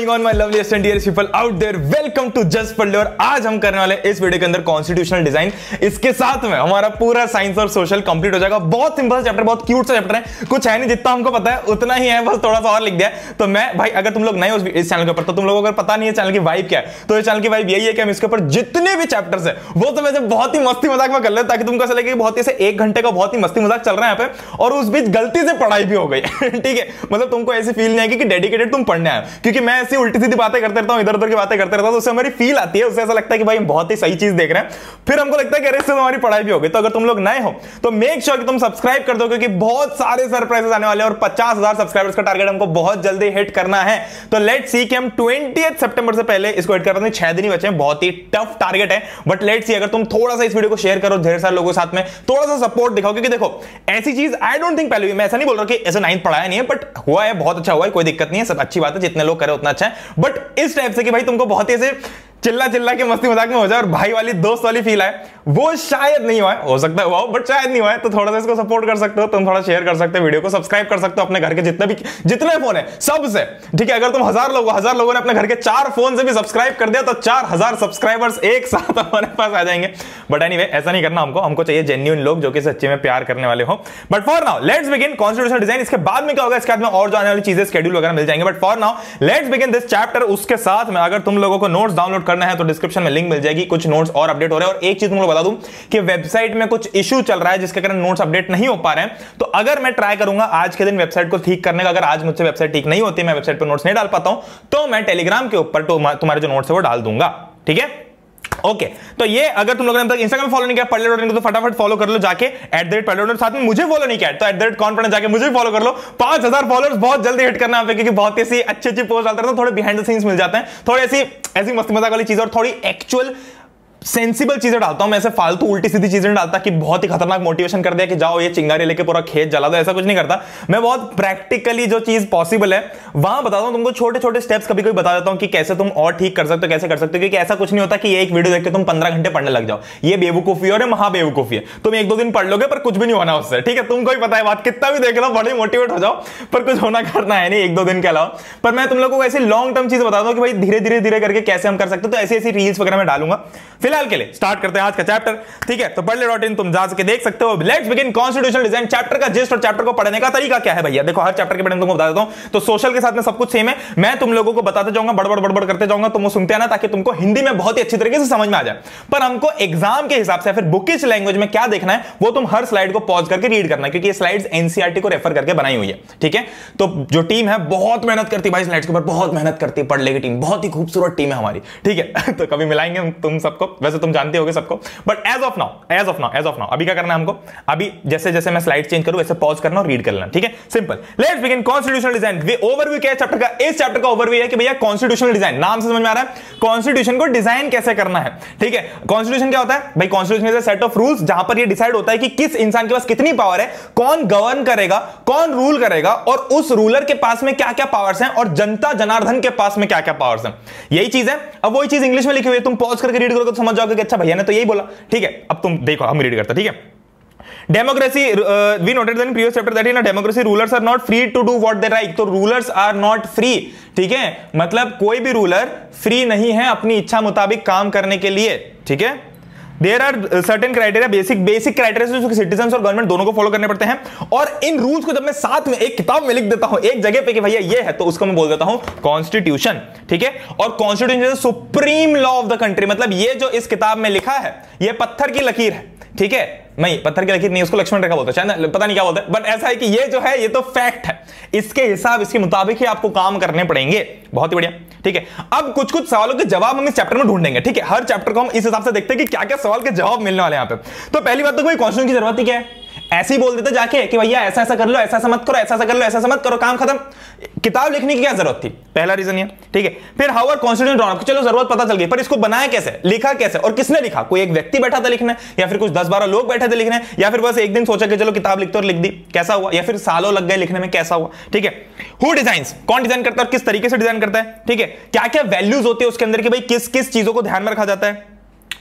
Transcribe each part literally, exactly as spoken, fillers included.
Going on my loveliest and dearest people out there, welcome to just पढ़ ले। और आज हम करने वाले इस वीडियो के अंदर कॉन्स्टिट्यूशनल डिजाइन, इसके साथ में हमारा पूरा साइंस और सोशल कंप्लीट हो जाएगा। बहुत सिंपल चैप्टर, बहुत क्यूट सा चैप्टर है, कुछ है नहीं, जितना हमको पता है उतना ही है, बस थोड़ा सा और लिख दिया। तो मैं भाई, अगर तुम लोग नए हो इस चैनल के ऊपर, तो तुम लोगों को अगर पता नहीं है चैनल की वाइब क्या है, तो इस चैनल की वाइब यही है कि हम इसके ऊपर जितने भी चैप्टर्स है वो तो वैसे बहुत ही मस्ती मजाक में कर ले, ताकि तुमको ऐसा लगे कि बहुत ही से एक घंटे का बहुत ही मस्ती मजाक चल रहा है यहाँ पे, और उस बीच गलती से पढ़ाई भी हो गई। ठीक है, मतलब तुमको ऐसी फील नहीं आएगी कि डेडिकेटेड तुम पढ़ने आए, क्योंकि मैं ऐसी उल्टी सीधी बातें करते रहता हूं, इधर उधर की बातें करते रहता हूं, तो उससे हमारी फील आती है, उससे ऐसा लगता है कि भाई हम बहुत ही सही चीज देख रहे हैं, फिर हमको लगता है कि अरे इससे हमारी पढ़ाई भी हो गई। तो अगर तुम लोग नए हो तो मेक श्योर कि तुम सब्सक्राइब कर दो, क्योंकि बहुत सारे सरप्राइजेस आने वाले हैं, और पचास हजार सब्सक्राइबर्स का टारगेट हमको बहुत जल्दी हिट करना है। तो लेट्स सी कि हम ट्वेंटिएथ सितंबर से पहले इसको हिट कर पाते हैं। छह दिन ही बचे हैं, बहुत ही टफ टारगेट है, बट लेट्स सी अगर तुम थोड़ा सा इस वीडियो को शेयर करो ढेर सारे लोगों के साथ में, थोड़ा सा सपोर्ट दिखाओ, क्योंकि देखो ऐसी चीज आई डोंट थिंक पहले, मैं ऐसा नहीं बोल रहा कि ऐसे नाइन्थ पढ़ाया नहीं है, बट हुआ है, बहुत अच्छा हुआ है, कोई दिक्कत नहीं है, सब अच्छी बात है, जितने लोग करे उतना अच्छा है। बट इस टाइप से कि भाई तुमको बहुत ही ऐसे चिल्ला चिल्ला के मस्ती मजाक में हो जाए और भाई वाली दोस्त वाली फील आए, वो शायद नहीं हुआ है, हो सकता है हुआ हो बट शायद नहीं हुआ है। तो थोड़ा सा इसको सपोर्ट कर सकते हो, तुम थोड़ा शेयर कर सकते हो, वीडियो को सब्सक्राइब कर सकते हो अपने घर के जितने भी जितने फोन है सबसे। ठीक है, अगर तुम हजार लोग हजार लोगों ने अपने घर के चार फोन से भी सब्सक्राइब कर दिया तो चार हजार सब्सक्राइबर्स एक साथ हमारे पास आ जाएंगे। बट एनीवे, ऐसा नहीं करना हमको, हमको चाहिए जेन्युइन लोग जो कि सच्चे में प्यार करने वाले हो। But for now let's begin constitutional design. इसके बाद में क्या होगा, इसके बाद में और जो आने वाली चीजें शेड्यूल वगैरह मिल जाएंगे। But for now let's begin this chapter. उसके साथ में अगर तुम लोगों को नोट्स डाउनलोड करना है तो डिस्क्रिप्शन लिंक मिल जाएगी, कुछ नोट्स और अपडेट हो रहे हैं। और एक चीज तुम लोग बता दूं कि वेबसाइट में कुछ इशू चल रहा है जिसके कारण नोट्स अपडेट नहीं हो पा रहे हैं। तो अगर मैं ट्राई करूंगा आज के दिन वेबसाइट को ठीक करने का, अगर आज मुझसे वेबसाइट ठीक नहीं होती, मैं वेबसाइट पर नोट्स नहीं डाल पाता हूं, तो मैं टेलीग्राम के ऊपर तुम्हारे जो नोट्स है वो डाल दूंगा। ठीक है, ओके okay, तो ये अगर तुम लोगों ने तक इंस्टाग्राम फॉलो नहीं किया पढ़ ले तो फटाफट फॉलो कर लो जाके, एट द रेट पढ़ ले। साथ में मुझे फॉलो नहीं किया तो एट द रेट कॉन्फिडेंस जाके मुझे फॉलो कर लो। पांच हजार फॉलोअर्स बहुत जल्दी हिट करना है, क्योंकि बहुत ऐसी अच्छी अच्छी पोस्ट डालते रहते हैं, थोड़े बिहाइंड द सीन्स मिल जाते हैं, थोड़ी ऐसी ऐसी मस्ती मजाक वाली चीज और थोड़ी एक्चुअल सेंसिबल चीजें डालता हूं मैं, ऐसे फालतू उल्टी सीधी चीजें नहीं डालता कि बहुत ही खतरनाक मोटिवेशन कर दिया कि जाओ ये चिंगारी लेके पूरा खेत जला दो, ऐसा कुछ नहीं करता मैं। बहुत प्रैक्टिकली जो चीज पॉसिबल है वहां बताता हूं तुमको, छोटे छोटे स्टेप्स कभी कभी बता देता हूं कि कैसे तुम और ठीक कर सकते हो, कैसे कर सकते हो। क्योंकि ऐसा कुछ नहीं होता कि एक वीडियो देख के तुम पंद्रह घंटे पढ़ने लग जाओ, ये बेवकूफी और महा बेवकूफी है। तुम एक दो दिन पढ़ लोगे पर कुछ भी नहीं होना उससे। ठीक है, तुमको ही पता है बात, कितना भी देख लो बड़े मोटिवेट हो जाओ पर कुछ होना करना है नहीं एक दो दिन के अलावा। पर मैं तुम लोगों को ऐसी लॉन्ग टर्म चीज बताता हूं कि भाई धीरे धीरे धीरे करके कैसे हम कर सकते हो। तो ऐसी ऐसी रील्स वगैरह मैं डालूंगा। फिलहाल के लिए स्टार्ट करते हैं आज का चैप्टर। ठीक है, तो पढ़ ले डॉट इन तुम जा के देख सकते हो। Let's begin constitutional design. Chapter का जिस्ट और चैप्टर को पढ़ने का तरीका क्या है भैया, देखो हर चैप्टर के बारे में तुमको बता देता हूं। तो सोशल के साथ में सब कुछ सेम है, मैं तुम लोगों को बताते जाऊंगा, बड़बड़ बड़बड़ करते जाऊंगा, तुम वो सुनते आना, ताकि तुमको हिंदी में बहुत ही अच्छी तरीके से समझ में आ जाए। पर हमको एग्जाम के हिसाब से फिर बुकिश लैंग्वेज में क्या देखना है वो तुम हर स्लाइड को पॉज करके रीड करना है, क्योंकि ये स्लाइड्स एनसीईआरटी को रेफर करके बनाई हुई है। ठीक है, तो जो टीम है बहुत मेहनत करती है भाई, स्लाइड्स के ऊपर बहुत मेहनत करती है, पढ़ ले की टीम, बहुत ही खूबसूरत टीम है हमारी। ठीक है, तो कभी मिलाएंगे तुम सबको, वैसे तुम जानते होगे सबको, but as of now as of now as of now अभी क्या करना है हमको, अभी जैसे जैसे मैं स्लाइड चेंज करूं वैसे पॉज करना और रीड कर लेना। ठीक है, simple. Let's begin constitutional design. Overview क्या है चैप्टर का, इस चैप्टर का ओवरव्यू है कि भैया कॉन्स्टिट्यूशनल डिजाइन, नाम से समझ में आ रहा है कॉन्स्टिट्यूशन को डिजाइन कैसे करना है। ठीक है, कॉन्स्टिट्यूशन क्या होता है भाई, constitution is a set of rules जहां पर ये डिसाइड होता है कि किस इंसान के पास कितनी पावर है, कौन गवर्न करेगा, कौन रूल करेगा, और उस रूलर के पास में क्या क्या पावर्स हैं, और जनता जनार्दन के पास में क्या क्या पावर्स हैं। यही चीज है। अब वही चीज इंग्लिश में लिखी हुई है, तुम पॉज करके रीड करोगे तो समझ जाओगे कि अच्छा भैया ने तो यही बोला। ठीक है, अब तुम देखो हम रीड करते हैं। ठीक है, democracy, we noted in previous chapter that in democracy rulers are not free to do what they like. तो रूलर्स आर नॉट फ्री। ठीक है, मतलब कोई भी रूलर फ्री नहीं है अपनी इच्छा मुताबिक काम करने के लिए। ठीक है, there are certain criteria, basic basic criteria जो सिटीजन और गवर्नमेंट दोनों को फॉलो करने पड़ते हैं। और इन रूल्स को जब मैं साथ में एक किताब में लिख देता हूं एक जगह पे कि भैया ये है, तो उसको मैं बोल देता हूं कॉन्स्टिट्यूशन। ठीक है, और constitution is supreme law of the country, मतलब ये जो इस किताब में लिखा है ये पत्थर की लकीर है। ठीक है, नहीं पत्थर की लकीर नहीं, उसको लक्ष्मण रेखा बोलते हैं, शायद पता नहीं क्या बोलते हैं, बट ऐसा है कि ये जो है ये तो फैक्ट है, इसके हिसाब इसके मुताबिक ही आपको काम करने पड़ेंगे। बहुत ही बढ़िया। ठीक है, अब कुछ कुछ सवालों के जवाब हम इस चैप्टर में ढूंढेंगे। ठीक है, हर चैप्टर को हम इस हिसाब से देखते हैं कि क्या क्या सवाल के जवाब मिलने वाले हैं यहाँ पे। तो पहली बात तो कोई कॉन्स्टिट्यूशन की जरूरत ही क्या है, ऐसे ही बोल देते जाके कि भैया ऐसा ऐसा कर लो, ऐसा ऐसा मत करो, ऐसा ऐसा कर लो, ऐसा ऐसा मत करो, काम खत्म। किताब लिखने की क्या जरूरत थी, पहला रीजन ये। ठीक है, फिर हाउ आर कॉन्स्टिट्यूशन ड्रॉन, चलो जरूरत पता चल गई, पर इसको बनाया कैसे, लिखा कैसे, और किसने लिखा, कोई एक व्यक्ति बैठा था लिखने, या फिर कुछ दस बारह लोग बैठे थे लिखने, या फिर बस एक दिन सोचा कि चलो किताब लिखते और लिख दी, कैसा हुआ, या फिर सालों लग गए लिखने में, कैसा हुआ। ठीक है, हु डिजाइन्स, कौन डिजाइन करता है और किस तरीके से डिजाइन करता है। ठीक है, क्या क्या वैल्यूज होती है उसके अंदर कि भाई किस किस चीजों को ध्यान में रखा जाता है।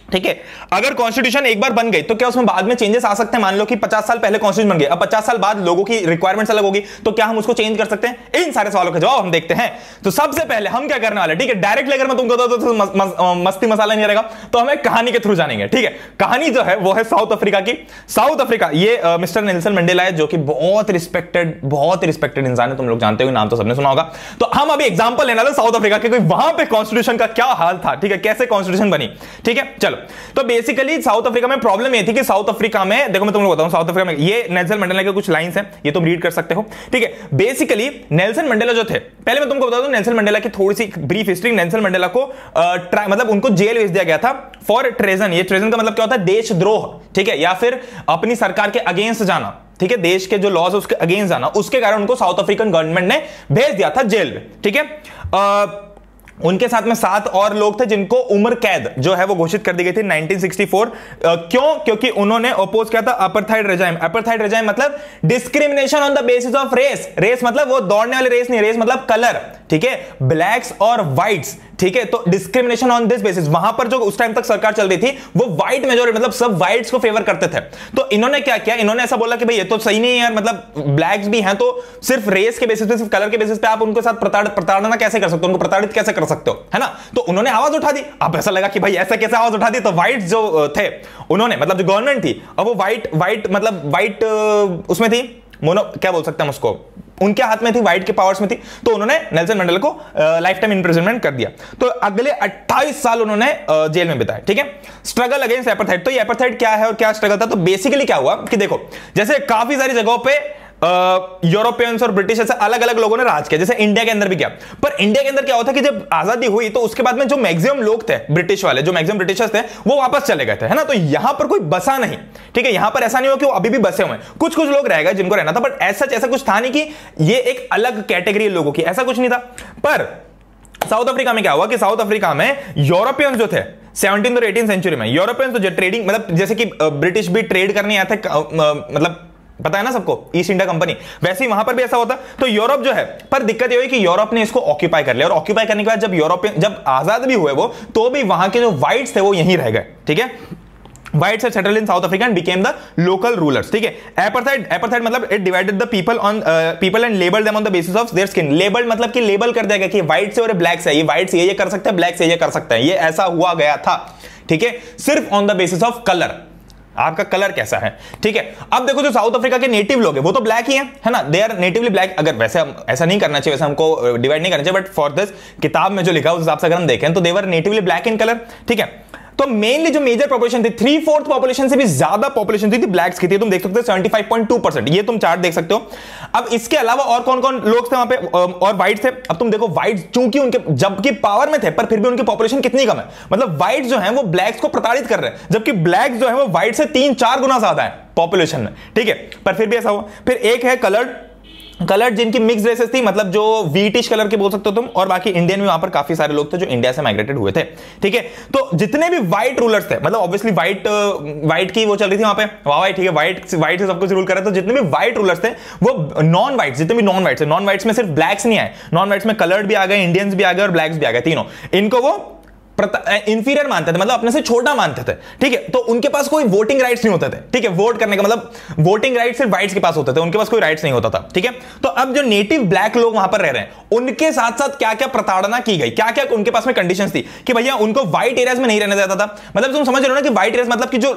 ठीक है। अगर कॉन्स्टिट्यूशन एक बार बन गई तो क्या उसमें बाद में चेंजेस आ सकते हैं? मान लो कि पचास साल पहले कॉन्स्टिट्यूशन बन गया, अब पचास साल बाद लोगों की रिक्वायरमेंट्स अलग होगी, तो क्या हम उसको चेंज कर सकते हैं? इन सारे सवालों का जवाब हम देखते हैं। तो सबसे पहले हम क्या करने वाले, ठीक है, डायरेक्टली अगर मैं तुमको बताऊं तो, तो मस, मस, मस्ती मसाला नहीं रहेगा, तो हमें कहानी के थ्रू जानेंगे। ठीक है, कहानी जो है वो है साउथ अफ्रीका की। साउथ अफ्रीका, ये मिस्टर नेल्सन मंडेला है, जो कि बहुत रिस्पेक्टेड बहुत रिस्पेक्टेड इंसान है, तुम लोग जानते हो, नाम तो सबने सुना होगा। तो हम अभी एग्जांपल लेने वाले साउथ अफ्रीका के, वहां पे कॉन्स्टिट्यूशन का क्या हाल था, ठीक है, कैसे कॉन्स्टिट्यूशन बनी। ठीक है, चलो। तो बेसिक साउथ अफ्रीका में प्रॉब्लम ये थी कि साउथ अफ्रीका में, देखो मैं तुमको बताऊं, साउथ अफ्रीका में ये नेल्सन मंडेला के कुछ लाइंस हैं, ये तुम रीड कर सकते हो। ठीक है, बेसिकली नेल्सन मंडेला जो थे, पहले मैं तुमको बता दूं नेल्सन मंडेला की थोड़ी सी ब्रीफ हिस्ट्री। नेल्सन मंडेला को मतलब उनको जेल भेज दिया गया था फॉर ट्रेजन। ये ट्रेजन का मतलब क्या होता है? देशद्रोह, ठीक है, या फिर अपनी सरकार के अगेंस्ट जाना, ठीक है, देश के जो लॉज है उसके अगेंस्ट जाना, उसके कारण उनको साउथ अफ्रीकन गवर्नमेंट ने भेज दिया था जेल में। ठीक है, आ, उनके साथ में सात और लोग थे जिनको उम्र कैद जो है वो घोषित कर दी गई थी नाइनटीन सिक्सटी फोर। आ, क्यों? क्योंकि उन्होंने अपोज किया था अपार्थाइड रेजाइम। अपार्थाइड रेजाइम मतलब discrimination on the basis of race. Race मतलब वो दौड़ने वाली रेस नहीं, रेस मतलब कलर, ठीक है, ब्लैक्स और व्हाइट्स। ठीक है, तो डिस्क्रिमिनेशन ऑन दिस बेसिस, वहां पर जो उस टाइम तक सरकार चल रही थी वो व्हाइट मेजॉरिटी, मतलब सब व्हाइट्स को फेवर करते थे। तो इन्होंने क्या किया, इन्होंने ऐसा बोला कि भाई ये तो सही नहीं है यार, मतलब ब्लैक्स भी हैं, तो सिर्फ रेस के बेसिस पे, सिर्फ कलर के बेसिस पे आप उनके साथ प्रताड़ना कैसे कर सकते हो, उनको प्रताड़ित कैसे कर सकते हो, है ना। तो उन्होंने आवाज उठा दी। अब ऐसा लगा कि भाई ऐसा कैसे आवाज उठा दी, तो व्हाइट जो थे उन्होंने, मतलब जो गवर्नमेंट थी, अब वो व्हाइट व्हाइट मतलब व्हाइट उसमें थी, मोनो क्या बोल सकते हैं उसको, उनके हाथ में थी, व्हाइट के पावर्स में थी। तो उन्होंने नेल्सन मंडेला को लाइफ टाइम इंप्रिजनमेंट कर दिया। तो अगले अट्ठाईस साल उन्होंने जेल में बिताए। ठीक है, स्ट्रगल अगेंस्ट एपार्थाइड। तो ये एपार्थाइड क्या है और क्या स्ट्रगल था? तो बेसिकली क्या हुआ कि देखो, जैसे काफी सारी जगहों पे यूरोपियंस और ब्रिटिश ऐसे अलग अलग लोगों ने राज किया, जैसे इंडिया के अंदर भी किया। पर इंडिया के अंदर क्या होता है कि जब आजादी हुई तो उसके बाद में जो मैक्सिमम लोग थे ब्रिटिश वाले, जो मैक्सिमम ब्रिटिशर्स थे, वो वापस चले गए थे, है ना। तो यहां पर कोई बसा नहीं। ठीक है, यहां पर ऐसा नहीं हो कि वो अभी भी बसे हुए हैं, कुछ कुछ लोग रह गए जिनको रहना था, बट ऐसा ऐसा कुछ था नहीं कि ये एक अलग कैटेगरी लोगों की, ऐसा कुछ नहीं था। पर साउथ अफ्रीका में क्या हुआ कि साउथ अफ्रीका में यूरोपियंस जो थे सेवनटीन और एटीन सेंचुरी में, यूरोपियंस तो जो ट्रेडिंग, मतलब जैसे कि ब्रिटिश भी ट्रेड करने आए थे, मतलब पता है ना सबको, ईस्ट इंडिया कंपनी, वैसे ही वहां पर भी ऐसा होता। तो यूरोप जो है, पर दिक्कत ये हुई कि यूरोप ने इसको ऑक्यूपाई कर लिया, और ऑक्यूपाई करने के बाद जब यूरोपियन जब आजाद भी हुए वो, तो भी वहां के जो व्हाइट्स थे वो यहीं रह गए। ठीक है, Whites had settled in South Africa and became the local rulers. ठीक है, apartheid apartheid मतलब it divided the people on uh, people and labeled them on the basis of their skin. Labeled मतलब कि लेबल कर दिया गया कि white से और ब्लैक से, ये व्हाइट से ये ये कर सकते हैं, ब्लैक से ये कर सकते हैं, ये ऐसा हुआ गया था। ठीक है, सिर्फ on the basis of colour, आपका कलर कैसा है। ठीक है, अब देखो जो साउथ अफ्रीका के नेटिव लोग हैं वो तो ब्लैक ही हैं, है ना, दे आर नेटिवली ब्लैक। अगर वैसे हम ऐसा नहीं करना चाहिए, वैसे हमको डिवाइड नहीं करना चाहिए, बट फॉर दिस किताब में जो लिखा है उस हिसाब से अगर हम देखें तो they were natively black in colour. ठीक है, तो मेनली जो मेजर पॉपुलेशन थी, थ्री फोर्थ पॉपुलेशन से भी ज्यादा पॉपुलेशन थी, थी ब्लैक्स की थी। तुम देख सकते हो seventy five point two percent, ये तुम चार्ट देख सकते हो। अब इसके अलावा और कौन कौन लोग थे वहां पे, और व्हाइट थे। अब तुम देखो व्हाइट चूंकि उनके जबकि पावर में थे, पर फिर भी उनकी पॉपुलेशन कितनी कम है, मतलब व्हाइट जो है वो ब्लैक्स को प्रताड़ित कर रहे हैं, जबकि ब्लैक जो है वो व्हाइट से तीन चार गुना ज्यादा है पॉपुलेशन में। ठीक है, पर फिर भी ऐसा हुआ। फिर एक है कलर्ड, कलर जिनकी मिक्स रेसेस थी, मतलब जो व्हीटिश कलर के बोल सकते हो तुम, और बाकी इंडियन भी वहां पर काफी सारे लोग थे जो इंडिया से माइग्रेटेड हुए थे। ठीक है, तो जितने भी व्हाइट रूलर्स थे, मतलब ऑब्वियसली व्हाइट व्हाइट की वो चल रही थी वहां पे, वाह भाई, ठीक है, व्हाइट व्हाइट से सब कुछ रूल कर रहे थे। तो जितने भी व्हाइट रूलर्स थे वो नॉन व्हाइट, जितने भी नॉन व्हाइट्स, नॉन व्हाइट्स में सिर्फ ब्लैक्स नहीं आए, नॉन व्हाइट्स में कलर्ड भी आ गए, इंडियंस भी आ गए और ब्लैक्स भी आ गए, तीनों। इनको वो इंफीरियर मानते थे, मतलब अपने से छोटा मानते थे। ठीक है, तो उनके पास कोई वोटिंग राइट्स नहीं होते थे। ठीक है, वोट करने का मतलब वोटिंग राइट्स सिर्फ व्हाइट्स के पास होते थे, उनके पास कोई राइट्स नहीं होता था। ठीक है, तो अब जो नेटिव ब्लैक लोग वहां पर रह रहे हैं, उनके साथ साथ क्या क्या प्रताड़ना की गई, क्या क्या उनके पास में कंडीशंस थी कि भैया उनको व्हाइट एरियाज में नहीं रहने देता था। मतलब तुम समझ रहे हो ना कि व्हाइट एरियाज मतलब कि जो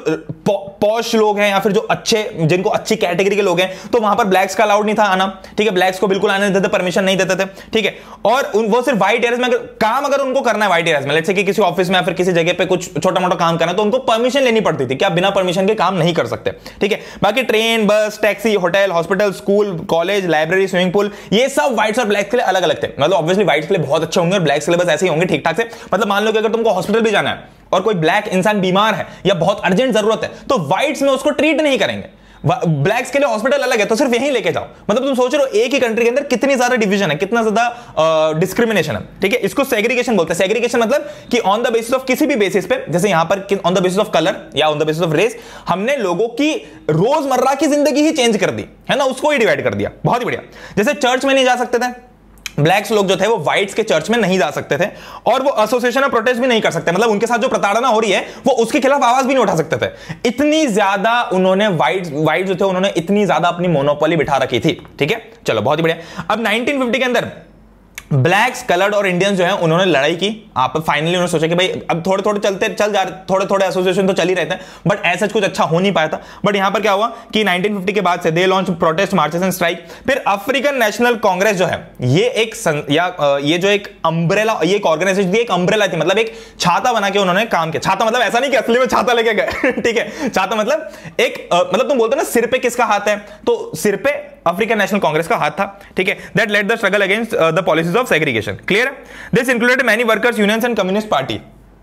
पॉश लोग हैं या फिर जो अच्छे, जिनको अच्छी कैटेगरी के लोग हैं, तो वहां पर ब्लैक्स का अलाउड नहीं था आना। ठीक है, ब्लैक्स को बिल्कुल आने देते थे, परमिशन नहीं देते थे। ठीक है, और वो सिर्फ व्हाइट एरियाज में अगर काम अगर उनको करना है, व्हाइट एरियाज में, लेट्स से कि किसी ऑफिस में या फिर किसी जगह पे कुछ छोटा मोटा काम करना है, तो उनको परमिशन लेनी पड़ती थी कि आप बिना परमिशन के काम नहीं कर सकते। ठीक है, बाकी train, bus, taxi, hotel, hospital, school, college, library, swimming pool, ये सब व्हाइट्स और ब्लैक्स के लिए अलग अलग थे। मतलब ऑब्वियसली व्हाइट्स के लिए बहुत अच्छे होंगे और ब्लैक्स के लिए बस ऐसे ही होंगे ठीक ठाक से। मतलब मान लो कि अगर तुमको हॉस्पिटल भी जाना है और कोई ब्लैक इंसान बीमार है या बहुत अर्जेंट जरूरत है, तो व्हाइट्स में उसको ट्रीट नहीं करेंगे। ब्लैक्स के लिए हॉस्पिटल अलग है, तो सिर्फ यहीं लेके जाओ। मतलब तुम सोच रहे हो एक ही कंट्री के अंदर कितनी ज्यादा डिवीजन है, कितना ज्यादा डिस्क्रिमिनेशन है। ठीक है, इसको सेग्रीगेशन बोलते हैं। सेग्रीगेशन मतलब कि ऑन द बेसिस ऑफ किसी भी बेसिस पे, जैसे यहां पर on the basis of colour या on the basis of race, हमने लोगों की रोजमर्रा की जिंदगी ही चेंज कर दी, है ना, उसको ही डिवाइड कर दिया। बहुत ही बढ़िया। जैसे चर्च में नहीं जा सकते थे, ब्लैक्स लोग जो थे वो व्हाइट्स के चर्च में नहीं जा सकते थे और वो एसोसिएशन में प्रोटेस्ट भी नहीं कर सकते, मतलब उनके साथ जो प्रताड़ना हो रही है वो उसके खिलाफ आवाज भी नहीं उठा सकते थे। इतनी ज्यादा उन्होंने व्हाइट व्हाइट जो थे उन्होंने इतनी ज्यादा अपनी मोनोपोली बिठा रखी थी। ठीक है, चलो बहुत ही बढ़िया। अब नाइनटीन फिफ्टी के अंदर ब्लैक्स, कलर्ड और इंडियंस जो है उन्होंने लड़ाई की। आप फाइनली उन्होंने सोचा कि भाई अब थोड़े थोड़े चलते चल जा थोड़े थोड़े एसोसिएशन तो चल ही रहते हैं, बट ऐसा कुछ अच्छा हो नहीं पाया था। बट यहां पर क्या हुआ कि नाइनटीन फिफ्टी के बाद से they launch protest marches and strike. फिर अफ्रीकन नेशनल कांग्रेस जो है ये एक सं, या ये जो एक अम्ब्रेला, ये एक ऑर्गेनाइजेशन थी, एक अम्ब्रेला थी, मतलब एक छाता बना के उन्होंने काम किया। छाता मतलब ऐसा नहीं कि असली में छाता लेके गए ठीक है, छाता मतलब एक मतलब तुम बोलते हो ना सिर पे किसका हाथ है, तो सिर पे अफ्रीकन नेशनल कांग्रेस का हाथ था। ठीक है, that led the struggle against the policies of segregation. Clear है? This included many workers unions and communist party.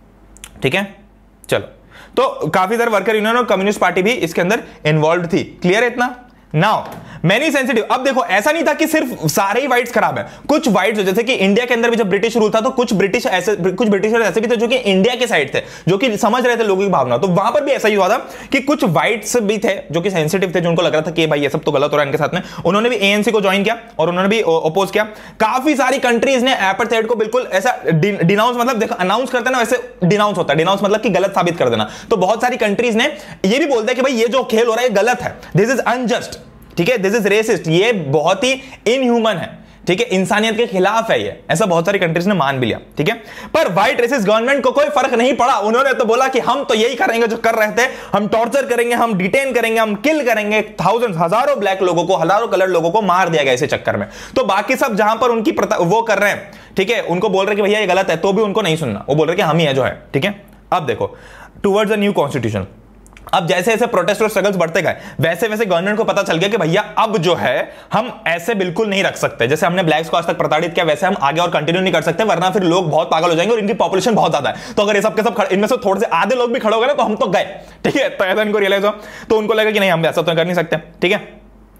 ठीक है, चलो तो काफी सारे वर्कर यूनियन और कम्युनिस्ट पार्टी भी इसके अंदर इन्वॉल्व थी। क्लियर है इतना? Now many sensitive. अब देखो ऐसा नहीं था कि सिर्फ सारे ही व्हाइट्स खराब है, कुछ व्हाइट्स जैसे कि इंडिया के अंदर भी जब ब्रिटिश रूल था तो कुछ ब्रिटिश ऐसे कुछ ब्रिटिशर्स ऐसे भी थे जो कि इंडिया के साइड थे, जो कि समझ रहे थे लोगों की भावना। तो वहां पर भी ऐसा ही हुआ था कि कुछ व्हाइट्स भी थे जो कि सेंसिटिव थे, जो उनको लग रहा था कि भाई ये सब तो गलत हो रहा है इनके साथ में। उन्होंने भी एएनसी को ज्वाइन किया और उन्होंने भी अपोज किया। काफी सारी कंट्रीज ने एपार्थाइड को बिल्कुल ऐसा डिनाउंस, मतलब देखो अनाउंस करते ना वैसे डिनाउंस होता है, डिनाउंस मतलब कि गलत साबित कर देना। तो बहुत सारी कंट्रीज ने ये भी बोलता है कि भाई ये जो खेल हो रहा है गलत है, दिस इज अनजस्ट। ठीक है, दिस इज रेसिस्ट, ये बहुत ही इनह्यूमन है। ठीक है, इंसानियत के खिलाफ है ये, ऐसा बहुत सारी कंट्रीज ने मान भी लिया। ठीक है, पर व्हाइट रेसिस्ट गवर्नमेंट को कोई फर्क नहीं पड़ा। उन्होंने तो बोला कि हम तो यही करेंगे जो कर रहे थे, हम टॉर्चर करेंगे, हम डिटेन करेंगे, हम किल करेंगे। थाउजेंड्स, हजारों ब्लैक लोगों को, हजारों कलर लोगों को मार दिया गया इसी चक्कर में। तो बाकी सब जहां पर उनकी वो कर रहे हैं, ठीक है, उनको बोल रहे कि भैया ये गलत है, तो भी उनको नहीं सुनना, वो बोल रहे कि हम ही है जो है। ठीक है, अब देखो टुवर्ड्स द न्यू कॉन्स्टिट्यूशन, अब जैसे जैसे प्रोटेस्ट और स्ट्रगल्स बढ़ते गए वैसे वैसे गवर्नमेंट को पता चल गया कि भैया अब जो है हम ऐसे बिल्कुल नहीं रख सकते। जैसे हमने ब्लैक्स को आज तक प्रताड़ित किया वैसे हम आगे और कंटिन्यू नहीं कर सकते, वरना फिर लोग बहुत पागल हो जाएंगे और इनकी पॉपुलेशन बहुत ज्यादा है। तो अगर ये सब के सब इनमें से थोड़े से आधे लोग भी खड़े हो गए ना तो हम तो गए। ठीक है, तो ऐसा इनको रियलाइज हो, तो उनको लगा कि नहीं हम ऐसा तो कर नहीं सकते। ठीक है,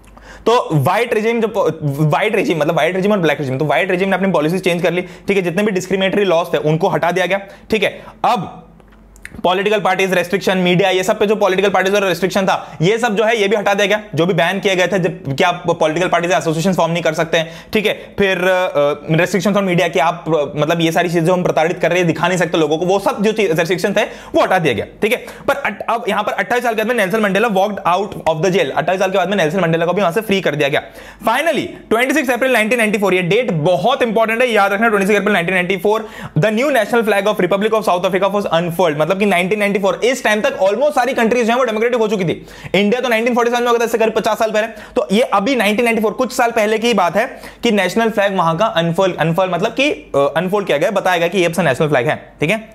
तो व्हाइट रेजिम, जो व्हाइट रेजिम मतलब व्हाइट रेजिम और ब्लैक रेजिम, तो व्हाइट रेजिम ने अपनी पॉलिसी चेंज कर ली। ठीक है, जितने भी डिस्क्रिमिनेटरी लॉस थे उनको हटा दिया गया। ठीक है, अब पॉलिटिकल पार्टीज रेस्ट्रिक्शन, मीडिया, ये सब पे जो पॉलिटिकल पार्टीज और रेस्ट्रिक्शन था ये सब जो है ये भी हटा दिया गया, जो भी बैन किए गए थे जब कि आप पॉलिटिकल पार्टीज एसोसिएशन फॉर्म नहीं कर सकते हैं। ठीक है, फिर रेस्ट्रिक्शन ऑन मीडिया कि आप मतलब ये सारी चीजें हम प्रताड़ित कर रहे हैं, दिखा नहीं सकते लोगों को, वो सब जो रेस्ट्रिक्शन थे वो हटा दिया गया। ठीक है, पर अब यहां पर अट्ठाईस साल के बाद में Nelson Mandela walked out of the jail. अट्ठाईस साल के बाद में नेल्सन मंडेला को भी वहां से फ्री कर दिया गया फाइनली। छब्बीस अप्रैल नाइनटीन नाइंटी फोर, ये डेट बहुत इंपॉर्टेंट है, याद रखना। छब्बीस April nineteen ninety four the new national flag of Republic of South Africa was unfurled. मतलब कि नाइनटीन नाइंटी फोर इस टाइम तक ऑलमोस्ट सारी कंट्रीज हैं वो डेमोक्रेटिक हो चुकी थी। इंडिया तो नाइनटीन फोर्टी सेवन में हो गया था, इससे करीब पचास साल पहले। तो ये अभी नाइनटीन नाइंटी फोर कुछ साल पहले की बात है कि नेशनल फ्लैग वहां का अनफोल्ड अनफोल्ड मतलब कि अनफोल्ड किया गया, बताया गया कि ये अब से नेशनल फ्लैग है। ठीक है,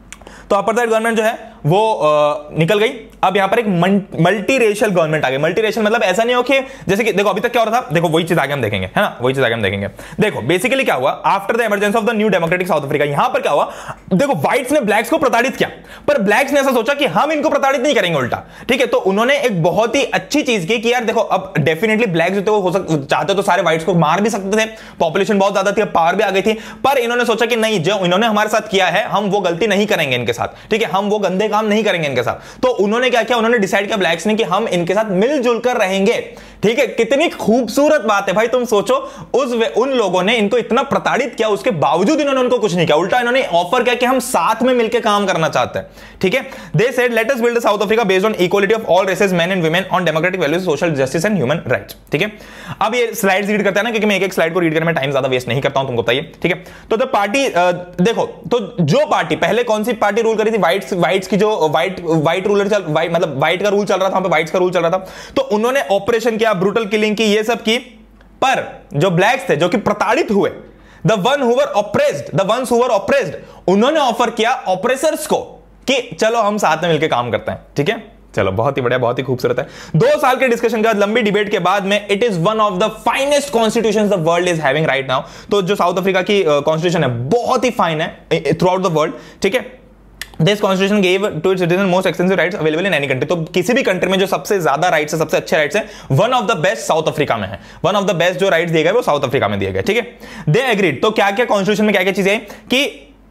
तो अपार्थाइड गवर्नमेंट जो है वो आ, निकल गई। अब यहां पर एक मल्टी रेशियल गवर्नमेंट आ गई। मल्टी रेशियल मतलब ऐसा नहीं हो कि जैसे कि देखो अभी तक क्या हो रहा था, देखो वही चीज आगे हम देखेंगे, है ना, वही चीज आगे हम देखेंगे। देखो बेसिकली क्या हुआ after the emergency of the new democratic South Africa, यहां पर क्या हुआ, देखो व्हाइट्स ने ब्लैक्स को प्रताड़ित किया, पर ब्लैक्स ने ऐसा सोचा कि हम इनको प्रताड़ित नहीं करेंगे उल्टा। ठीक है, तो उन्होंने एक बहुत ही अच्छी चीज की कि यार देखो अब डेफिनेटली ब्लैक्स जो थे वो हो सकते चाहते तो सारे व्हाइट्स को मार भी सकते थे, पॉपुलेशन बहुत ज्यादा थी, पावर भी आ गई थी, पर इन्होंने सोचा कि नहीं, जो इन्होंने हमारे साथ किया है हम वो गलती नहीं करेंगे इनके साथ। ठीक है, हम वो गंदे काम नहीं करेंगे इनके साथ। तो उन्होंने क्या किया, उन्होंने डिसाइड किया ब्लैक्स ने कि हम इनके साथ मिलजुल कर रहेंगे। ठीक है, कितनी खूबसूरत बात है भाई, तुम सोचो उस उन लोगों ने इनको इतना प्रताड़ित किया, उसके बावजूद इन्होंने उनको कुछ नहीं किया, उल्टा इन्होंने ऑफर किया कि हम साथ में मिलकर काम करना चाहते हैं। ठीक है, they said let us build South Africa based on equality of all races, men and women, on democratic values, social justice and human rights. ठीक है, अब ये स्लाइड्स रीड करते हैं ना, क्योंकि मैं एक एक स्लाइड को रीड करने में टाइम ज्यादा वेस्ट नहीं करता हूं, तुमको बताइए। ठीक है, तो द पार्टी देखो, तो जो पार्टी पहले कौन सी पार्टी रूल करी थी, व्हाइट्स व्हाइट्स की जो व्हाइट व्हाइट रूलर चल मतलब व्हाइट का रूल चल रहा था, वहां पे व्हाइट्स का रूल चल रहा था, तो उन्होंने ऑपरेशन किया, ब्रूटल किलिंग की, ये सब की। पर जो ब्लैक्स थे जो कि प्रताड़ित हुए, the one who were oppressed the ones who were oppressed, उन्होंने ऑफर किया ऑपरेसर्स को कि चलो हम साथ में मिलकर काम करते हैं। ठीक है, चलो बहुत ही बढ़िया, बहुत ही खूबसूरत है। दो साल के डिस्कशन के बाद, लंबी डिबेट के बाद में, it is one of the finest constitutions the world is having right now. तो जो साउथ अफ्रीका की कॉन्स्टिट्यूशन है बहुत ही फाइन है थ्रू आउट द वर्ल्ड। ठीक है, this constitution gave to its citizen most extensive rights available in any country. तो किसी भी कंट्री में जो सबसे ज्यादा राइट्स है, सबसे अच्छे राइट्स है, one of the best South Africa में है। वन ऑफ द बेस्ट जो राइट्स दिए गए वो साउथ अफ्रीका में दिए गए। ठीक है, दे एग्रीड। तो क्या क्या कॉन्स्टिट्यूशन में क्या क्या चीजें कि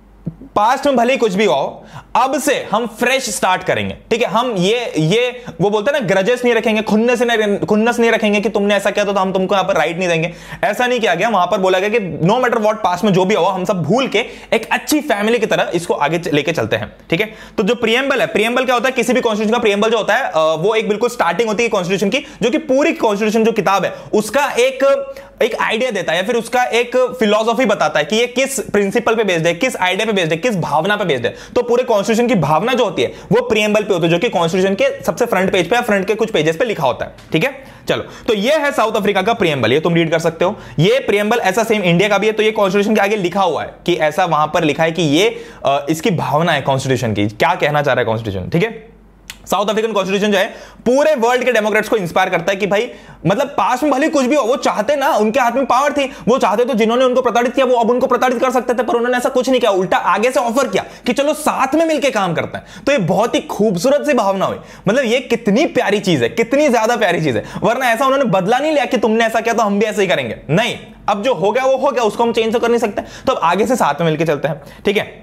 पास्ट में भले ही कुछ भी हो, अब से हम फ्रेश स्टार्ट करेंगे, ठीक है। हम ये ये वो बोलते हैं ना, ग्रजेस नहीं रखेंगे, खुन्नस नहीं खुन्नस नहीं रखेंगे कि तुमने ऐसा किया तो हम तुमको यहां पर राइट नहीं देंगे। ऐसा नहीं किया गया, वहां पर बोला गया कि नो मैटर व्हाट पास्ट में जो भी हो, हम सब भूल के एक अच्छी फैमिली की तरह इसको आगे लेके चलते हैं, ठीक है। तो जो प्रियम्बल है, प्रियम्बल क्या होता है, किसी भी कॉन्स्टिट्यूशन का प्रियम्बल जो होता है वो एक बिल्कुल स्टार्टिंग होती है कॉन्स्टिट्यूशन की, जो कि पूरी कॉन्स्टिट्यूशन जो किताब है उसका एक एक आइडिया देता है या फिर उसका एक फिलॉसफी बताता है कि ये किस प्रिंसिपल पे बेस्ड है, किस आइडिया पे बेस्ड है, किस भावना पे बेस्ड है। तो पूरे कॉन्स्टिट्यूशन की भावना जो होती है वो प्रियम्बल पे होती है, जो कि कॉन्स्टिट्यूशन के सबसे फ्रंट पेज पे या फ्रंट के कुछ पेजेस पे लिखा होता है, ठीक है। चलो, तो ये है साउथ अफ्रीका का प्रियम्बल, ये तुम रीड कर सकते हो। ये प्रियम्बल ऐसा सेम इंडिया का भी है, तो ये कॉन्स्टिट्यूशन के आगे लिखा हुआ है कि ऐसा वहां पर लिखा है कि ये इसकी भावना है कॉन्स्टिट्यूशन की, क्या कहना चाह रहा है कॉन्स्टिट्यूशन, ठीक है। साउथ अफ्रीकन कॉन्स्टिट्यूशन जो है पूरे वर्ल्ड के डेमोक्रेट्स को इंस्पायर करता है कि भाई मतलब पास में भले कुछ भी हो, वो चाहते ना, उनके हाथ में पावर थी, वो चाहते तो जिन्होंने उनको प्रताड़ित किया वो अब उनको प्रताड़ित कर सकते थे, पर उन्होंने ऐसा कुछ नहीं किया, उल्टा आगे से ऑफर किया कि चलो साथ में मिलकर काम करते हैं। तो ये बहुत ही खूबसूरत सी भावना हुई, मतलब ये कितनी प्यारी चीज है, कितनी ज्यादा प्यारी चीज है। वरना ऐसा उन्होंने बदला नहीं लिया कि तुमने ऐसा किया तो हम भी ऐसे ही करेंगे, नहीं, अब जो हो गया वो हो गया, उसको हम चेंज तो कर नहीं सकते, तो अब आगे से साथ में मिलकर चलते हैं, ठीक है।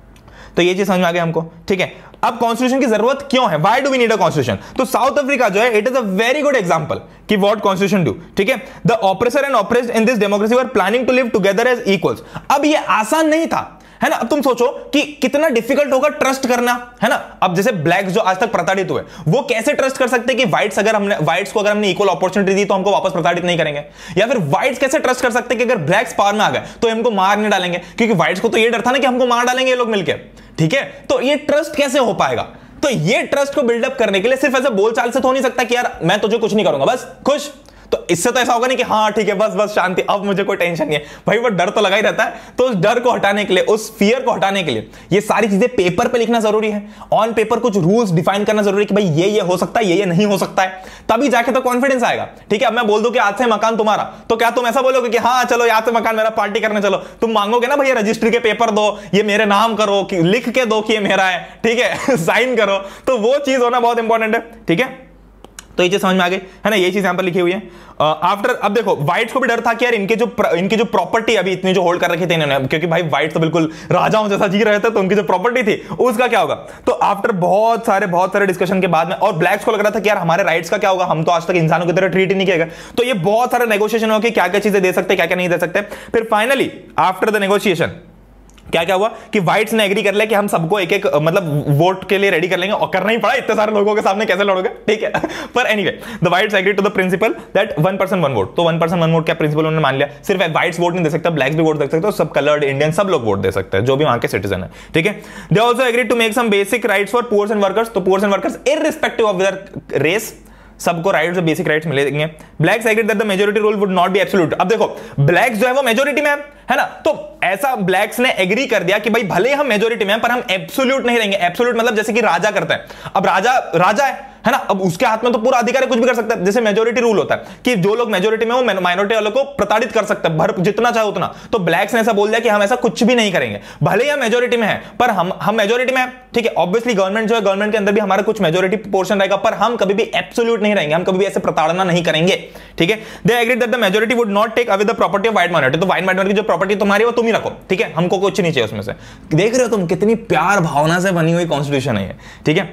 तो ये चीज समझ में आ गई हमको, ठीक है। अब कॉन्स्टिट्यूशन की जरूरत क्यों है, why do we need a constitution? तो साउथ अफ्रीका जो है, it is a very good example कि व्हाट कॉन्स्टिट्यूशन डू, ठीक है। The oppressor and oppressed in this democracy were planning to live together as equals. अब ये आसान नहीं था, है ना। अब तुम सोचो कि कितना डिफिकल्ट होगा ट्रस्ट करना, है ना। अब जैसे ब्लैक्स जो आज तक प्रताड़ित हुए, वो कैसे ट्रस्ट कर सकते हैं कि व्हाइट्स अगर हमने व्हाइट्स को अगर हमने इक्वल अपॉर्चुनिटी दी तो हमको वापस प्रताड़ित नहीं करेंगे? या फिर व्हाइट्स कैसे ट्रस्ट कर सकते हैं कि अगर ब्लैक्स पावर में आ गए तो हमको मार नहीं डालेंगे, क्योंकि व्हाइट्स को तो ये डर था ना कि हमको मार डालेंगे ये लोग मिलकर, ठीक है। तो ये ट्रस्ट कैसे हो पाएगा? तो ये ट्रस्ट को बिल्डअप करने के लिए सिर्फ ऐसे बोलचाल से तो हो नहीं सकता कि यार मैं तुझे कुछ नहीं करूंगा, बस खुश। तो इससे तो ऐसा होगा नहीं कि हाँ ठीक है बस बस शांति, अब मुझे कोई टेंशन नहीं है। भाई वो डर तो लगा ही रहता है, तो उस डर को हटाने के लिए, उस फियर को हटाने के लिए ये सारी चीजें पेपर पे लिखना जरूरी है, ऑन पेपर कुछ रूल्स डिफाइन करना जरूरी है कि भाई ये ये हो सकता है, ये ये नहीं हो सकता है, तभी जाके तो कॉन्फिडेंस आएगा, ठीक है। अब मैं बोल दूं कि आज से मकान तुम्हारा, तो क्या तुम ऐसा बोलोगे कि हाँ चलो आज से मकान मेरा, पार्टी करने चलो? तुम मांगोगे ना भैया रजिस्ट्री के पेपर दो, ये मेरे नाम करो, कि लिख के दो कि ये मेरा है, ठीक है साइन करो। तो वो चीज होना बहुत इंपॉर्टेंट है, ठीक है। तो ये चीज समझ में आ गई है ना, ये चीज यहां पर लिखी हुई है। आफ्टर uh, अब देखो व्हाइट्स को भी डर था कि यार इनके जो इनकी जो प्रॉपर्टी अभी इतनी जो होल्ड कर रखी थी इन्होंने, क्योंकि भाई व्हाइट तो बिल्कुल राजाओं जैसा जी रहे थे, तो उनकी जो प्रॉपर्टी थी उसका क्या होगा। तो आफ्टर बहुत सारे बहुत सारे डिस्कशन के बाद में, और ब्लैक्स को लग रहा था कि यार हमारे राइट्स का क्या होगा, हम तो आज तक इंसानों की तरह ट्रीट ही नहीं किया गया। तो ये बहुत सारे नेगोशिएशन हो कि क्या क्या चीजें दे सकते, क्या क्या नहीं दे सकते। फिर फाइनली आफ्टर द नेगोशिएशन क्या क्या हुआ कि व्हाइट्स ने एग्री कर लिया कि हम सबको एक एक मतलब वोट के लिए रेडी कर लेंगे, और करना ही पड़ा, इतने सारे लोगों के सामने कैसे लड़ोगे, ठीक है। पर anyway the whites agree to the principle that one person one vote. तो वन पर्सन वन वोट क्या प्रिंसिपल उन्होंने मान लिया, सिर्फ व्हाइट्स वोट नहीं दे सकता, ब्लैक्स भी वोट दे सकते हो, सब कलर्ड इंडियन सब लोग वोट दे सकते हैं जो भी वहां के सिटीजन है, ठीक है। They also agree to make some basic rights for poors and workers. तो poors and workers irrespective of their race सबको राइट्स और बेसिक राइट्स मिलेंगे। Blacks agree that the majority rule would not be absolute. अब देखो blacks जो है वो मेजॉरिटी में है, है ना, तो ऐसा ब्लैक्स ने एग्री कर दिया कि भाई भले हम मेजॉरिटी में हैं पर हम एब्सोल्यूट नहीं रहेंगे। एब्सोल्यूट मतलब जैसे कि राजा करता है, अब राजा राजा है है ना, अब उसके हाथ में तो पूरा अधिकार है, कुछ भी कर सकता है। जैसे मेजॉरिटी रूल होता है कि जो लोग मेजॉरिटी में हो माइनॉरिटी वालों को प्रताड़ित कर सकते हैं, भर जितना चाहे उतना। तो ब्लैक्स ने ऐसा बोल दिया कि हम ऐसा कुछ भी नहीं करेंगे, भले ही हम मेजॉरिटी में है पर हम हम मेजॉरिटी में है, ठीक है। ऑब्वियसली गवर्नमेंट जो है, गवर्नमेंट के अंदर भी हमारा कुछ मेजॉरिटी पोर्शन रहेगा, पर हम कभी भी एब्सोल्यूट नहीं रहेंगे, हम कभी भी ऐसे प्रताड़ना नहीं करेंगे, ठीक है। They agreed that the majority would not take away the property of white minority. तो व्हाइट माइनॉरिटी की जो प्रॉपर्टी तुम्हारी वो तुम ही रखो, ठीक है, हमको कुछ नहीं चाहिए उसमें से। देख रहे हो तुम कितनी प्यार भावना से बनी हुई कॉन्स्टिट्यूशन है ये, ठीक है।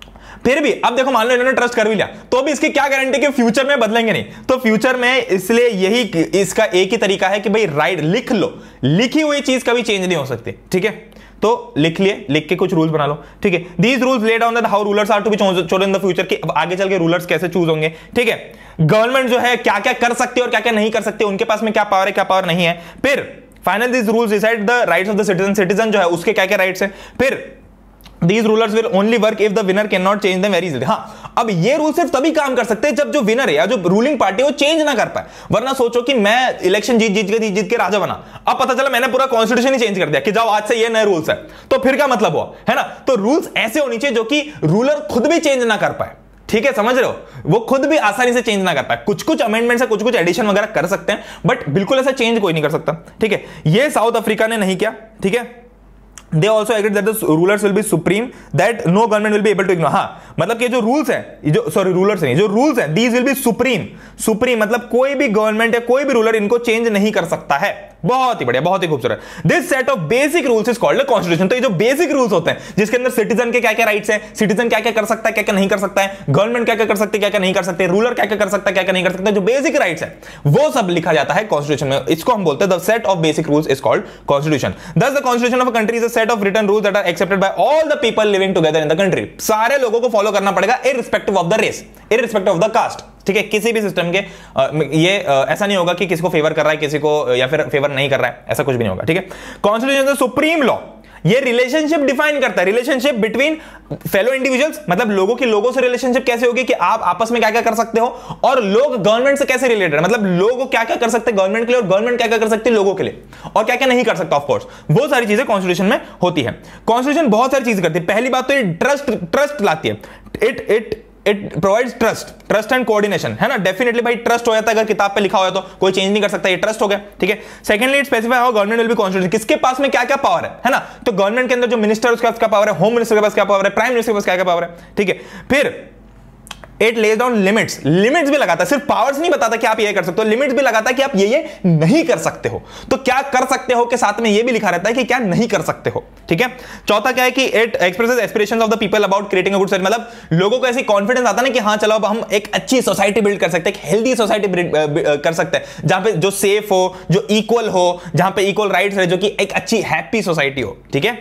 फिर भी अब देखो मान लो इन्होंने ट्रस्ट कर भी लिया, तो भी इसकी क्या गारंटी कि फ्यूचर में बदलेंगे नहीं। तो फ्यूचर में इसलिए यही इसका एक ही तरीका है कि भाई राइट लिख लो, लिखी हुई चीज कभी चेंज नहीं हो सकती, ठीक है। तो लिख लिए, लिख के कुछ रूल्स बना लो, ठीक है। These rules laid down that how rulers are to be chosen in the future, कि अब आगे चल के रूलर्स कैसे चूज होंगे, ठीक है। गवर्नमेंट जो है क्या क्या कर सकती है और क्या क्या नहीं कर सकती, उनके पास में क्या पावर है क्या पावर नहीं है। फिर final these rules decide the rights of the citizen, citizen जो है उसके क्या क्या राइट्स है। फिर These rulers will only work if the winner cannot change them very easily। हाँ, अब ये रूल सिर्फ तभी काम कर सकते हैं जब जो विनर है या जो रूलिंग पार्टी है वो चेंज ना कर पाए। वरना सोचो कि मैं इलेक्शन जीत जीत के जीत के राजा बना, अब पता चला मैंने पूरा कॉन्स्टिट्यूशन ही चेंज कर दिया कि जाओ आज से ये नए रूल्स है, तो फिर क्या मतलब हुआ, है ना। तो रूल्स ऐसे होनी चाहिए जो कि रूलर खुद भी चेंज ना कर पाए, ठीक है, समझ रहे हो, वो खुद भी आसानी से चेंज ना कर पाए। कुछ कुछ अमेंडमेंट्स है, कुछ कुछ एडिशन वगैरह कर सकते हैं, बट बिल्कुल ऐसा चेंज कोई नहीं कर सकता, ठीक है। ये साउथ अफ्रीका ने नहीं किया, ठीक है। They also agreed that the rulers will be supreme, that no government will be able to ignore. हाँ, मतलब कि जो रूल्स हैं, जो सॉरी रूलर्स हैं, जो रूल्स हैं, these will be supreme. Supreme मतलब कोई भी गवर्नमेंट या कोई भी रूलर इनको चेंज नहीं कर सकता है. बहुत ही बढ़िया, बहुत ही खूबसूरत. This set of basic rules is called constitution. तो ये जो बेसिक रूल्स होते हैं जिसके अंदर सिटीजन के क्या क्या राइट्स हैं, सिटीजन क्या क्या कर सकता है, क्या क्या नहीं कर सकता है, गवर्नमेंट क्या क्या कर सकती है, क्या क्या नहीं कर सकते, रूलर क्या क्या कर सकता है, क्या क्या नहीं कर सकता, जो बेसिक राइट्स है वो सब लिखा जाता है कॉन्स्टिट्यूशन में. इसको हम बोलते हैं the set of basic rules is called constitution. Thus the constitution of a country is a set of written rules that are accepted by all the people living together in the country. सारे लोगों को follow करना पड़ेगा irrespective of the race, irrespective of the caste. ठीक है, किसी भी system के आ, ये आ, ऐसा नहीं होगा कि किसी को फेवर कर रहा है, किसी को या फिर फेवर नहीं कर रहा है, ऐसा कुछ भी नहीं होगा. ठीक है, कॉन्स्टिट्यूशन इज सुप्रीम लॉ. ये रिलेशनशिप डिफाइन करता है, रिलेशनशिप बिटवीन फेलो इंडिविजुअल्स, मतलब लोगों की लोगों से रिलेशनशिप कैसे होगी कि आप आपस में क्या क्या कर सकते हो, और लोग गवर्नमेंट से कैसे रिलेटेड, मतलब लोग क्या क्या कर सकते हैं गवर्नमेंट के लिए और गवर्नमेंट क्या क्या कर सकती है लोगों के लिए, और क्या क्या नहीं कर सकता. ऑफ कोर्स वो सारी चीजें कॉन्स्टिट्यूशन में होती है. कॉन्स्टिट्यूशन बहुत सारी चीजें करती है. पहली बात तो ये ट्रस्ट ट्रस्ट लाती है. It it it provides trust trust and coordination, है ना. डेफिनेटली भाई ट्रस्ट हो जाता है, अगर किताब पे लिखा हुआ है तो कोई चेंज नहीं कर सकता, ये ट्रस्ट हो गया. ठीक है. Secondly it specify how government will be constitution, किसके पास में क्या क्या पावर है, है ना. तो गवर्नमेंट के अंदर जो मिनिस्टर उसके पास क्या पावर है, होम मिनिस्टर के पास क्या पावर है, प्राइम मिनिस्टर के पास क्या क्या पावर है. ठीक है. फिर it lays down limits, limits भी लगाता है, सिर्फ पावर्स नहीं बताता कि आप ये कर सकते हो, लिमिट्स भी लगाता है कि आप ये ये नहीं कर सकते हो. तो क्या कर सकते हो के साथ में ये भी लिखा रहता है कि क्या नहीं कर सकते हो. ठीक है. चौथा क्या है कि it expresses aspirations of the people about creating a good society, मतलब लोगों को ऐसी कॉन्फिडेंस आता है ना कि हाँ चलो अब हम एक अच्छी सोसाइटी बिल्ड कर सकते हैं, एक हेल्दी सोसाइटी कर सकते हैं जहां पे जो सेफ हो, जो इक्वल हो, जहां पे इक्वल राइट्स रहे, जो कि एक अच्छी हैप्पी सोसाइटी हो. ठीक है.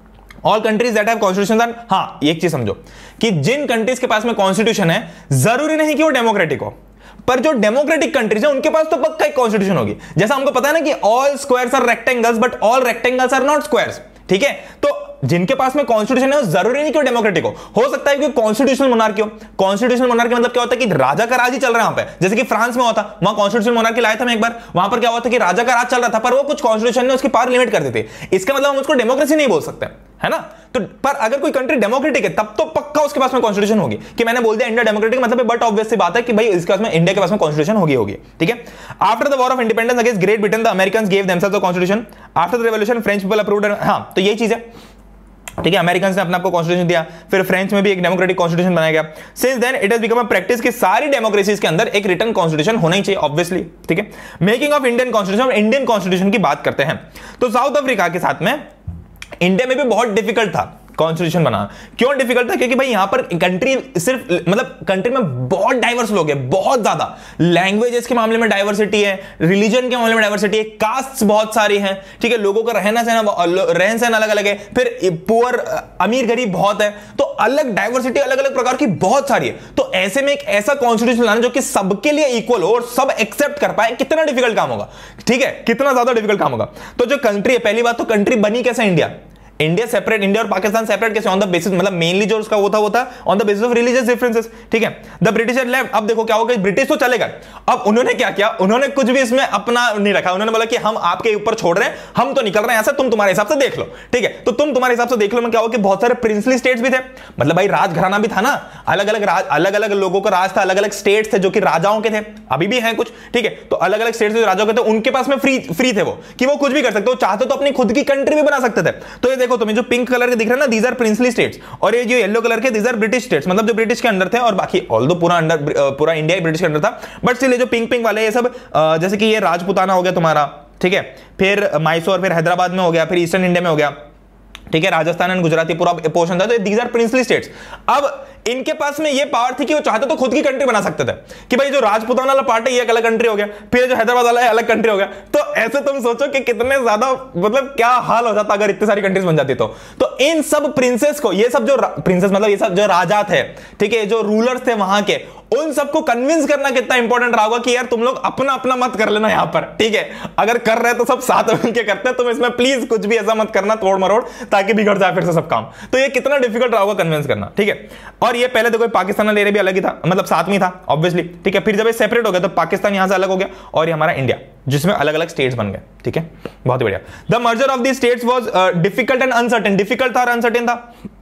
All countries that have constitution are, हाँ एक चीज समझो कि जिन कंट्रीज के पास में कॉन्स्टिट्यूशन है जरूरी नहीं कि वो डेमोक्रेटिक हो, पर जो डेमोक्रेटिक कंट्रीज है उनके पास तो पक्का एक कॉन्स्टिट्यूशन होगी. जैसा हमको पता है ना कि all squares are rectangles but all rectangles are not squares. ठीक है. तो जिनके पास में कॉन्स्टिट्यूशन है वो जरूरी नहीं कि वो डेमोक्रेटिक हो हो सकता है कि कॉन्स्टिट्यूशनल मोनार्की हो. कॉन्स्टिट्यूशनल मोनार्की मतलब क्या होता है कि राजा का राज ही चल रहा है वहां पे, जैसे कि फ्रांस में होता, वहां कॉन्स्टिट्यूशनल मोनार्की लाया था मैं एक बार, वहां पर क्या हुआ था कि राजा का राज चल रहा था, पर वो कुछ कॉन्स्टिट्यूशन ने उसकी पावर लिमिट कर दी थी. इसका मतलब हम उसको डेमोक्रेसी नहीं बोल सकते, है ना. तो पर अगर कोई कंट्री डेमोक्रेटिक है तब तो पक्का उसके पास में कॉन्स्टिट्यूशन होगी. कि मैंने बोल दिया इंडिया डेमोक्रेटिक मतलब, बट ऑब्वियस सी बात है कि भाई इसके पास में इंडिया के पास में कॉन्स्टिट्यूशन होगी होगी ठीक है. After the war of independence against Great Britain the Americans give themselves the constitution. After the revolution French people approved. हाँ तो यही चीज है. ठीक है. अमेरिकन ने अपना आपको कॉन्स्टिट्यूशन दिया, फिर फ्रेंच में भी एक डेमोक्रेटिक कॉन्स्टिट्यूशन बनाया गया. Since then it has become a practice कि सारी डेमोक्रेसीज के अंदर एक रिटन कॉन्स्टिट्यूशन होना ही चाहिए ऑब्वियसली. ठीक है. Making of Indian constitution, Indian constitution की बात करते हैं तो साउथ अफ्रीका के साथ में इंडिया में भी बहुत डिफिकल्ट था कॉन्स्टिट्यूशन बनाना. क्यों डिफिकल्ट था? क्योंकि भाई यहां पर कंट्री सिर्फ मतलब कंट्री में बहुत डाइवर्स लोग हैं, बहुत ज्यादा. लैंग्वेजेस के मामले में डाइवर्सिटी है, रिलीजन के मामले में डाइवर्सिटी है, कास्ट बहुत सारी हैं. ठीक है. लोगों का रहना सहना रहन सहन अलग अलग है, फिर पुअर अमीर गरीब बहुत है, तो अलग डाइवर्सिटी अलग अलग प्रकार की बहुत सारी है. तो ऐसे में एक ऐसा कॉन्स्टिट्यूशन लाना जो कि सबके लिए इक्वल हो और सब एक्सेप्ट कर पाए, कितना डिफिकल्ट काम होगा. ठीक है. कितना ज्यादा डिफिकल्ट काम होगा. तो जो कंट्री है, पहली बात तो कंट्री बनी कैसे इंडिया, इंडिया सेपरेट, इंडिया और पाकिस्तान सेपरेट कैसे, ऑन द बेसिस मतलब मेनली जो उसका वो था वो था on the basis of religious differences. ठीक है. The britisher left. अब देखो क्या होगा, ब्रिटिश तो चलेगा, अब उन्होंने क्या किया, उन्होंने कुछ भी इसमें अपना नहीं रखा. उन्होंने बोला कि हम आपके ऊपर छोड़ रहे हैं, हम तो निकल रहे हैं ऐसा, तुम तुम्हारे हिसाब से देख लो. ठीक है. तो तुम तुम्हारे हिसाब से देख लो में क्या हो कि बहुत सारे प्रिंसली स्टेट्स भी थे, मतलब भाई राजघराना भी था ना, अलग अलग राज, अलग अलग लोगों का राज था, अलग अलग स्टेट्स थे जो कि राजाओं के थे, अभी भी हैं कुछ. ठीक है. तो अलग अलग स्टेट्स जो राजाओं के थे उनके पास में फ्री फ्री थे वो, कि वो कुछ भी कर सकते हो, चाहते तो अपनी खुद की कंट्री भी बना सकते थे. तो ये देखो तुम्हें जो पिंक कलर के दिख रहे हैं ना, दीज आर प्रिंसली स्टेट्स, और ये जो येलो कलर के दीज आर ब्रिटिश स्टेट्स, मतलब जो ब्रिटिश के अंदर थे, और बाकी ऑल्दो पूरा अंडर पूरा इंडिया ब्रिटिश के अंदर था, बट स्टिल ये जो पिंक पिंक वाले ये सब जैसे कि ये राजपुताना हो गया तुम्हारा. ठीक है. फिर मैसूर, फिर हैदराबाद में हो गया, फिर ईस्टर्न इंडिया में हो गया. ठीक है. राजस्थान एंड गुजराती पूरा पोर्शन था. तो दीज आर प्रिंसली स्टेट्स. अब इनके पास में ये पावर थी कि वो चाहते तो खुद की कंट्री बना सकते थे, कि भाई जो राजपूताना वाला पार्ट है ये एक अलग कंट्री हो गया, फिर जो हैदराबाद वाला है अलग कंट्री हो गया. तो ऐसे तुम सोचो कि कितने ज्यादा मतलब क्या हाल हो जाता अगर इतनी सारी कंट्रीज बन जाती. तो तो इन सब प्रिंसेस को, ये सब जो प्रिंसेस मतलब ये सब जो राजा थे, ठीक है, जो रूलर्स थे वहां के, उन सबको कन्विंस करना कितना इंपॉर्टेंट रहा होगा कि यार तुम लोग अपना अपना मत कर लेना यहां पर. ठीक है. अगर कर रहे तो सब साथ मिलकर करते हैं, तुम इसमें प्लीज कुछ भी ऐसा मत करना तोड़ मरोड़, ताकि बिगड़ जाए फिर से सब काम. तो ये कितना डिफिकल्ट रहा होगा कन्विंस करना. ठीक है. और ये पहले तो कोई पाकिस्तान एरिया भी अलग ही था, मतलब साथ में था ऑब्वियसली. ठीक है. फिर जब ये सेपरेट हो गया तो पाकिस्तान यहां से अलग हो गया, और ये हमारा इंडिया जिसमें अलग अलग स्टेट्स बन गए. ठीक है. बहुत ही बढ़िया. The merger of the states was difficult and uncertain. Difficult था और अनसर्टेन था.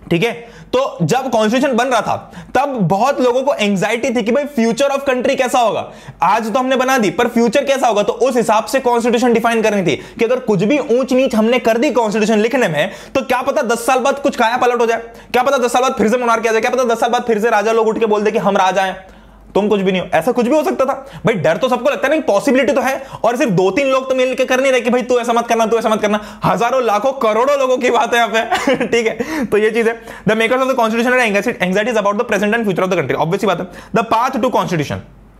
ठीक है। तो जब कॉन्स्टिट्यूशन बन रहा था तब बहुत लोगों को एंजाइटी थी कि भाई फ्यूचर ऑफ कंट्री कैसा होगा। आज तो हमने बना दी, पर फ्यूचर कैसा होगा, तो उस हिसाब से कॉन्स्टिट्यूशन डिफाइन करनी थी कि अगर कुछ भी ऊंच नीच हमने कर दी कॉन्स्टिट्यूशन लिखने में, तो क्या पता दस साल बाद कुछ काया पलट हो जाए, क्या पता दस साल बाद फिर से मोनार्की आ जाए, क्या पता दस साल बाद फिर से राजा लोग उठ के बोल दे कि हम राजा हैं, तुम कुछ भी नहीं हो। ऐसा कुछ भी हो सकता था भाई, डर तो सबको लगता है, नहीं पॉसिबिलिटी तो है। और सिर्फ दो तीन लोग तो मिलकर कर नहीं रहे कि भाई तू ऐसा मत करना, तू ऐसा मत करना, हजारों लाखों करोड़ों लोगों की बात है यहाँ पे ठीक है। तो ये चीज है। The makers of the constitution anxieties about the present and future of the country, obviously बात है। द पाथ टू कॉन्स्टिट्यूशन,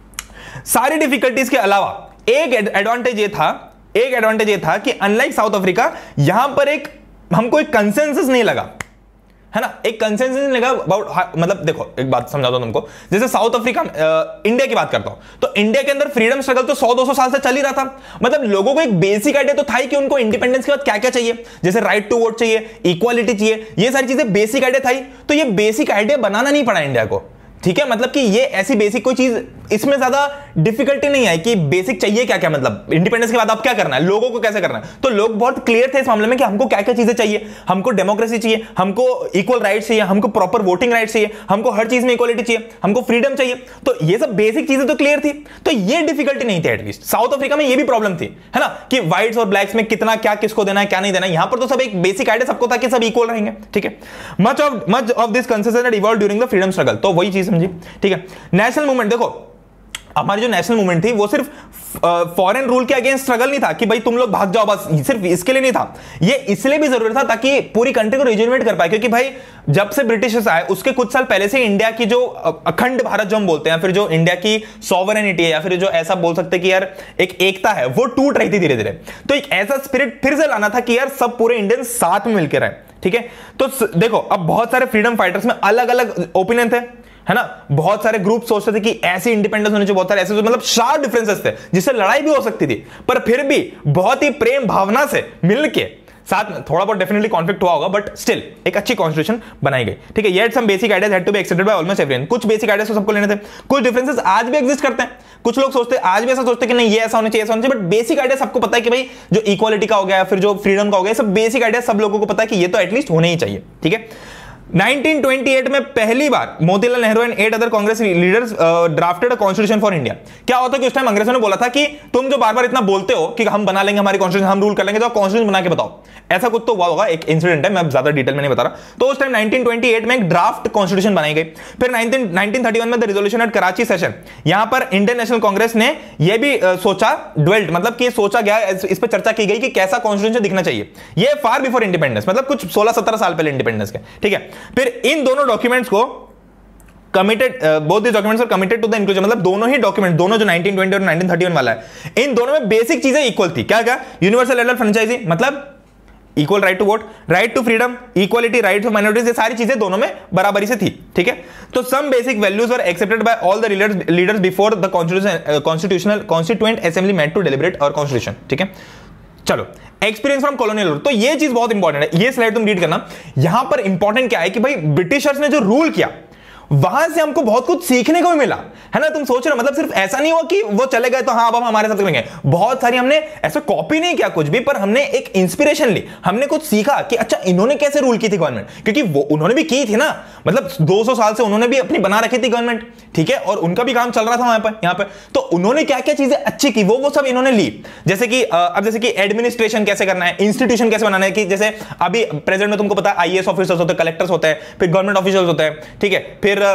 सारी डिफिकल्टीज के अलावा एक एडवांटेज ये था, एक एडवांटेज ये था कि अनलाइक साउथ अफ्रीका, यहां पर एक हमको एक कंसेंसस नहीं लगा, है ना, एक कंसेंसस नहीं लगा अबाउट, मतलब देखो एक बात समझाता हूं तुमको। जैसे साउथ अफ्रीका, इंडिया की बात करता हूं, तो इंडिया के अंदर फ्रीडम स्ट्रगल तो सौ दो सौ साल से चल ही रहा था। मतलब लोगों को एक बेसिक आइडिया तो था ही कि उनको इंडिपेंडेंस के बाद क्या क्या चाहिए, जैसे राइट टू वोट चाहिए, इक्वालिटी चाहिए, ये सारी चीजें बेसिक आइडिया था ही। तो ये बेसिक आइडिया बनाना नहीं पड़ा इंडिया को, ठीक है। मतलब कि ये ऐसी बेसिक कोई चीज, इसमें ज्यादा डिफिकल्टी नहीं है कि बेसिक चाहिए क्या क्या, मतलब इंडिपेंडेंस के बाद अब क्या करना है, लोगों को कैसे करना है। तो लोग बहुत क्लियर थे इस मामले में कि हमको क्या क्या चीजें चाहिए, हमको डेमोक्रेसी चाहिए, हमको इक्वल राइट्स चाहिए, हमको प्रॉपर वोटिंग राइट्स चाहिए, हमको हर चीज में इक्वालिटी चाहिए, हमको फ्रीडम चाहिए। तो ये सब बेसिक चीजें तो क्लियर थी, तो ये डिफिकल्टी नहीं थी एटलीस्ट। साउथ अफ्रीका में ये भी प्रॉब्लम थी, है ना, कि व्हाइट्स और ब्लैक्स में कितना क्या किसको देना है क्या नहीं देना है। यहां पर तो सब एक बेसिक आइडिया सबको था कि सब इक्वल रहेंगे, ठीक है। Much of much of this consensus had evolved during the freedom struggle, तो वही चीज समझी, ठीक है। नेशनल मूवमेंट, देखो हमारी जो नेशनल मूवमेंट थी वो सिर्फ फॉरेन रूल के अगेंस्ट स्ट्रगल नहीं था कि भाई तुम लोग भाग जाओ, बस सिर्फ इसके लिए नहीं था। ये इसलिए भी जरूरी था ताकि पूरी कंट्री को रिजुवेट कर पाए, क्योंकि भाई जब से ब्रिटिशर्स आए उसके कुछ साल पहले से इंडिया की जो अखंड भारत जो हम बोलते हैं, फिर जो इंडिया की सॉवरेनिटी है, या फिर जो ऐसा बोल सकते हैं कि यार एक एकता है, वो टूट रही थी धीरे धीरे। तो एक ऐसा स्पिरिट फिर से लाना था कि यार सब पूरे इंडियन साथ में मिलकर रहे, ठीक है। तो देखो अब बहुत सारे फ्रीडम फाइटर्स में अलग अलग ओपिनियन थे, है ना, बहुत सारे ग्रुप सोचते थे कि ऐसी इंडिपेंडेंस होनी चाहिए, बहुत सारे ऐसे मतलब शार्प डिफरेंसेस थे जिससे लड़ाई भी हो सकती थी, पर फिर भी बहुत ही प्रेम भावना से मिलके साथ में, थोड़ा बहुत डेफिनेटली कॉन्फ्लिक्ट हुआ होगा बट स्टिल एक अच्छी कॉन्स्टिट्यूशन बनाई गई, ठीक है। Yet some basic ideas had to be accepted by almost everyone, कुछ बेसिक आइडियाज तो सबको लेने थे। कुछ डिफरेंसेस आज भी एग्जिस्ट करते हैं, कुछ लोग सोचते हैं आज भी ऐसा सोचते हैं कि नहीं ये ऐसा होना चाहिए, ऐसा होना चाहिए, बट बेसिक आइडिया सबको पता है कि भाई जो इक्वालिटी का हो गया, फिर जो फ्रीडम का हो गया, सब बेसिक आइडिया सब लोगों को पता है कि ये तो एटलीस्ट होने ही चाहिए, ठीक है। नाइनटीन ट्वेंटी एट में पहली बार Motilal Nehru and eight other Congress leaders drafted a constitution for India. क्या होता है कि उस टाइम अंग्रेजों ने बोला था कि तुम जो बार बार इतना बोलते हो कि हम बना लेंगे हमारी कॉन्स्टिट्यूशन, हम रूल कर लेंगे, तो कॉन्स्टिट्यूशन बना के बताओ। ऐसा कुछ तो हुआ होगा, एक इंसिडेंट है, मैं ज्यादा डिटेल में नहीं बता रहा। तो उस टाइम नाइनटीन ट्वेंटी एट में एक ड्राफ्ट कॉन्स्टिट्यूशन बनाई गई। फिर नाइनटीन थर्टी वन में the resolution at Karachi session, यहां पर इंडियन नेशनल कांग्रेस ने यह भी uh, सोचा, ड्वेल्ट मतलब कि सोचा गया, इस पर चर्चा की गई कि कैसा कॉन्स्टिट्यूशन दिखना चाहिए। ये फार बिफोर इंडिपेंडेंस, मतलब कुछ सोलह सत्रह साल पहले इंडिपेंडेंस के, ठीक है। फिर इन दोनों डॉक्यूमेंट्स को committed, both this documents are committed to the inclusion, मतलब दोनों ही डॉक्यूमेंट, दोनों जो नाइनटीन ट्वेंटी और नाइनटीन थर्टी वन वाला है, इन दोनों में बेसिक चीजें इक्वल थी। क्या क्या? यूनिवर्सल एडल्ट फ्रेंचाइजी, मतलब equal right to vote, right to freedom, equality, right of minorities, ये सारी चीजें दोनों में बराबरी से थी, ठीक है। तो some basic values were accepted by all the leaders leaders before the constitutional constituent assembly met to deliberate और कॉन्स्टिट्यूशन, ठीक है। चलो, एक्सपीरियंस फ्रॉम कॉलोनियल रूल, तो ये चीज बहुत इंपॉर्टेंट है, ये स्लाइड तुम रीड करना। यहां पर इंपॉर्टेंट क्या है कि भाई ब्रिटिशर्स ने जो रूल किया वहां से हमको बहुत कुछ सीखने को भी मिला, है ना। तुम सोच रहे हो, मतलब सिर्फ ऐसा नहीं हुआ कि वो चले गए तो हाँ अब हम हमारे साथ करेंगे, बहुत सारी हमने ऐसा कॉपी नहीं किया कुछ भी, पर हमने एक इंस्पिरेशन ली, हमने कुछ सीखा कि अच्छा इन्होंने कैसे रूल की थी गवर्नमेंट, क्योंकि वो उन्होंने भी की थी ना, मतलब दो सौ साल से उन्होंने भी अपनी बना रखी थी गवर्नमेंट, ठीक है, और उनका भी काम चल रहा था वहां पर, यहाँ पर। तो उन्होंने क्या क्या चीजें अच्छी की वो वो सब इन्होंने ली, जैसे कि अब जैसे कि एडमिनिस्ट्रेशन कैसे करना है, इंस्टीट्यूशन कैसे बनाना है, कि जैसे अभी प्रेजेंट में तुमको पता है आईएएस ऑफिसर्स होते हैं, कलेक्टर्स होते हैं, फिर गवर्नमेंट ऑफिसर्स होते हैं, ठीक है, फिर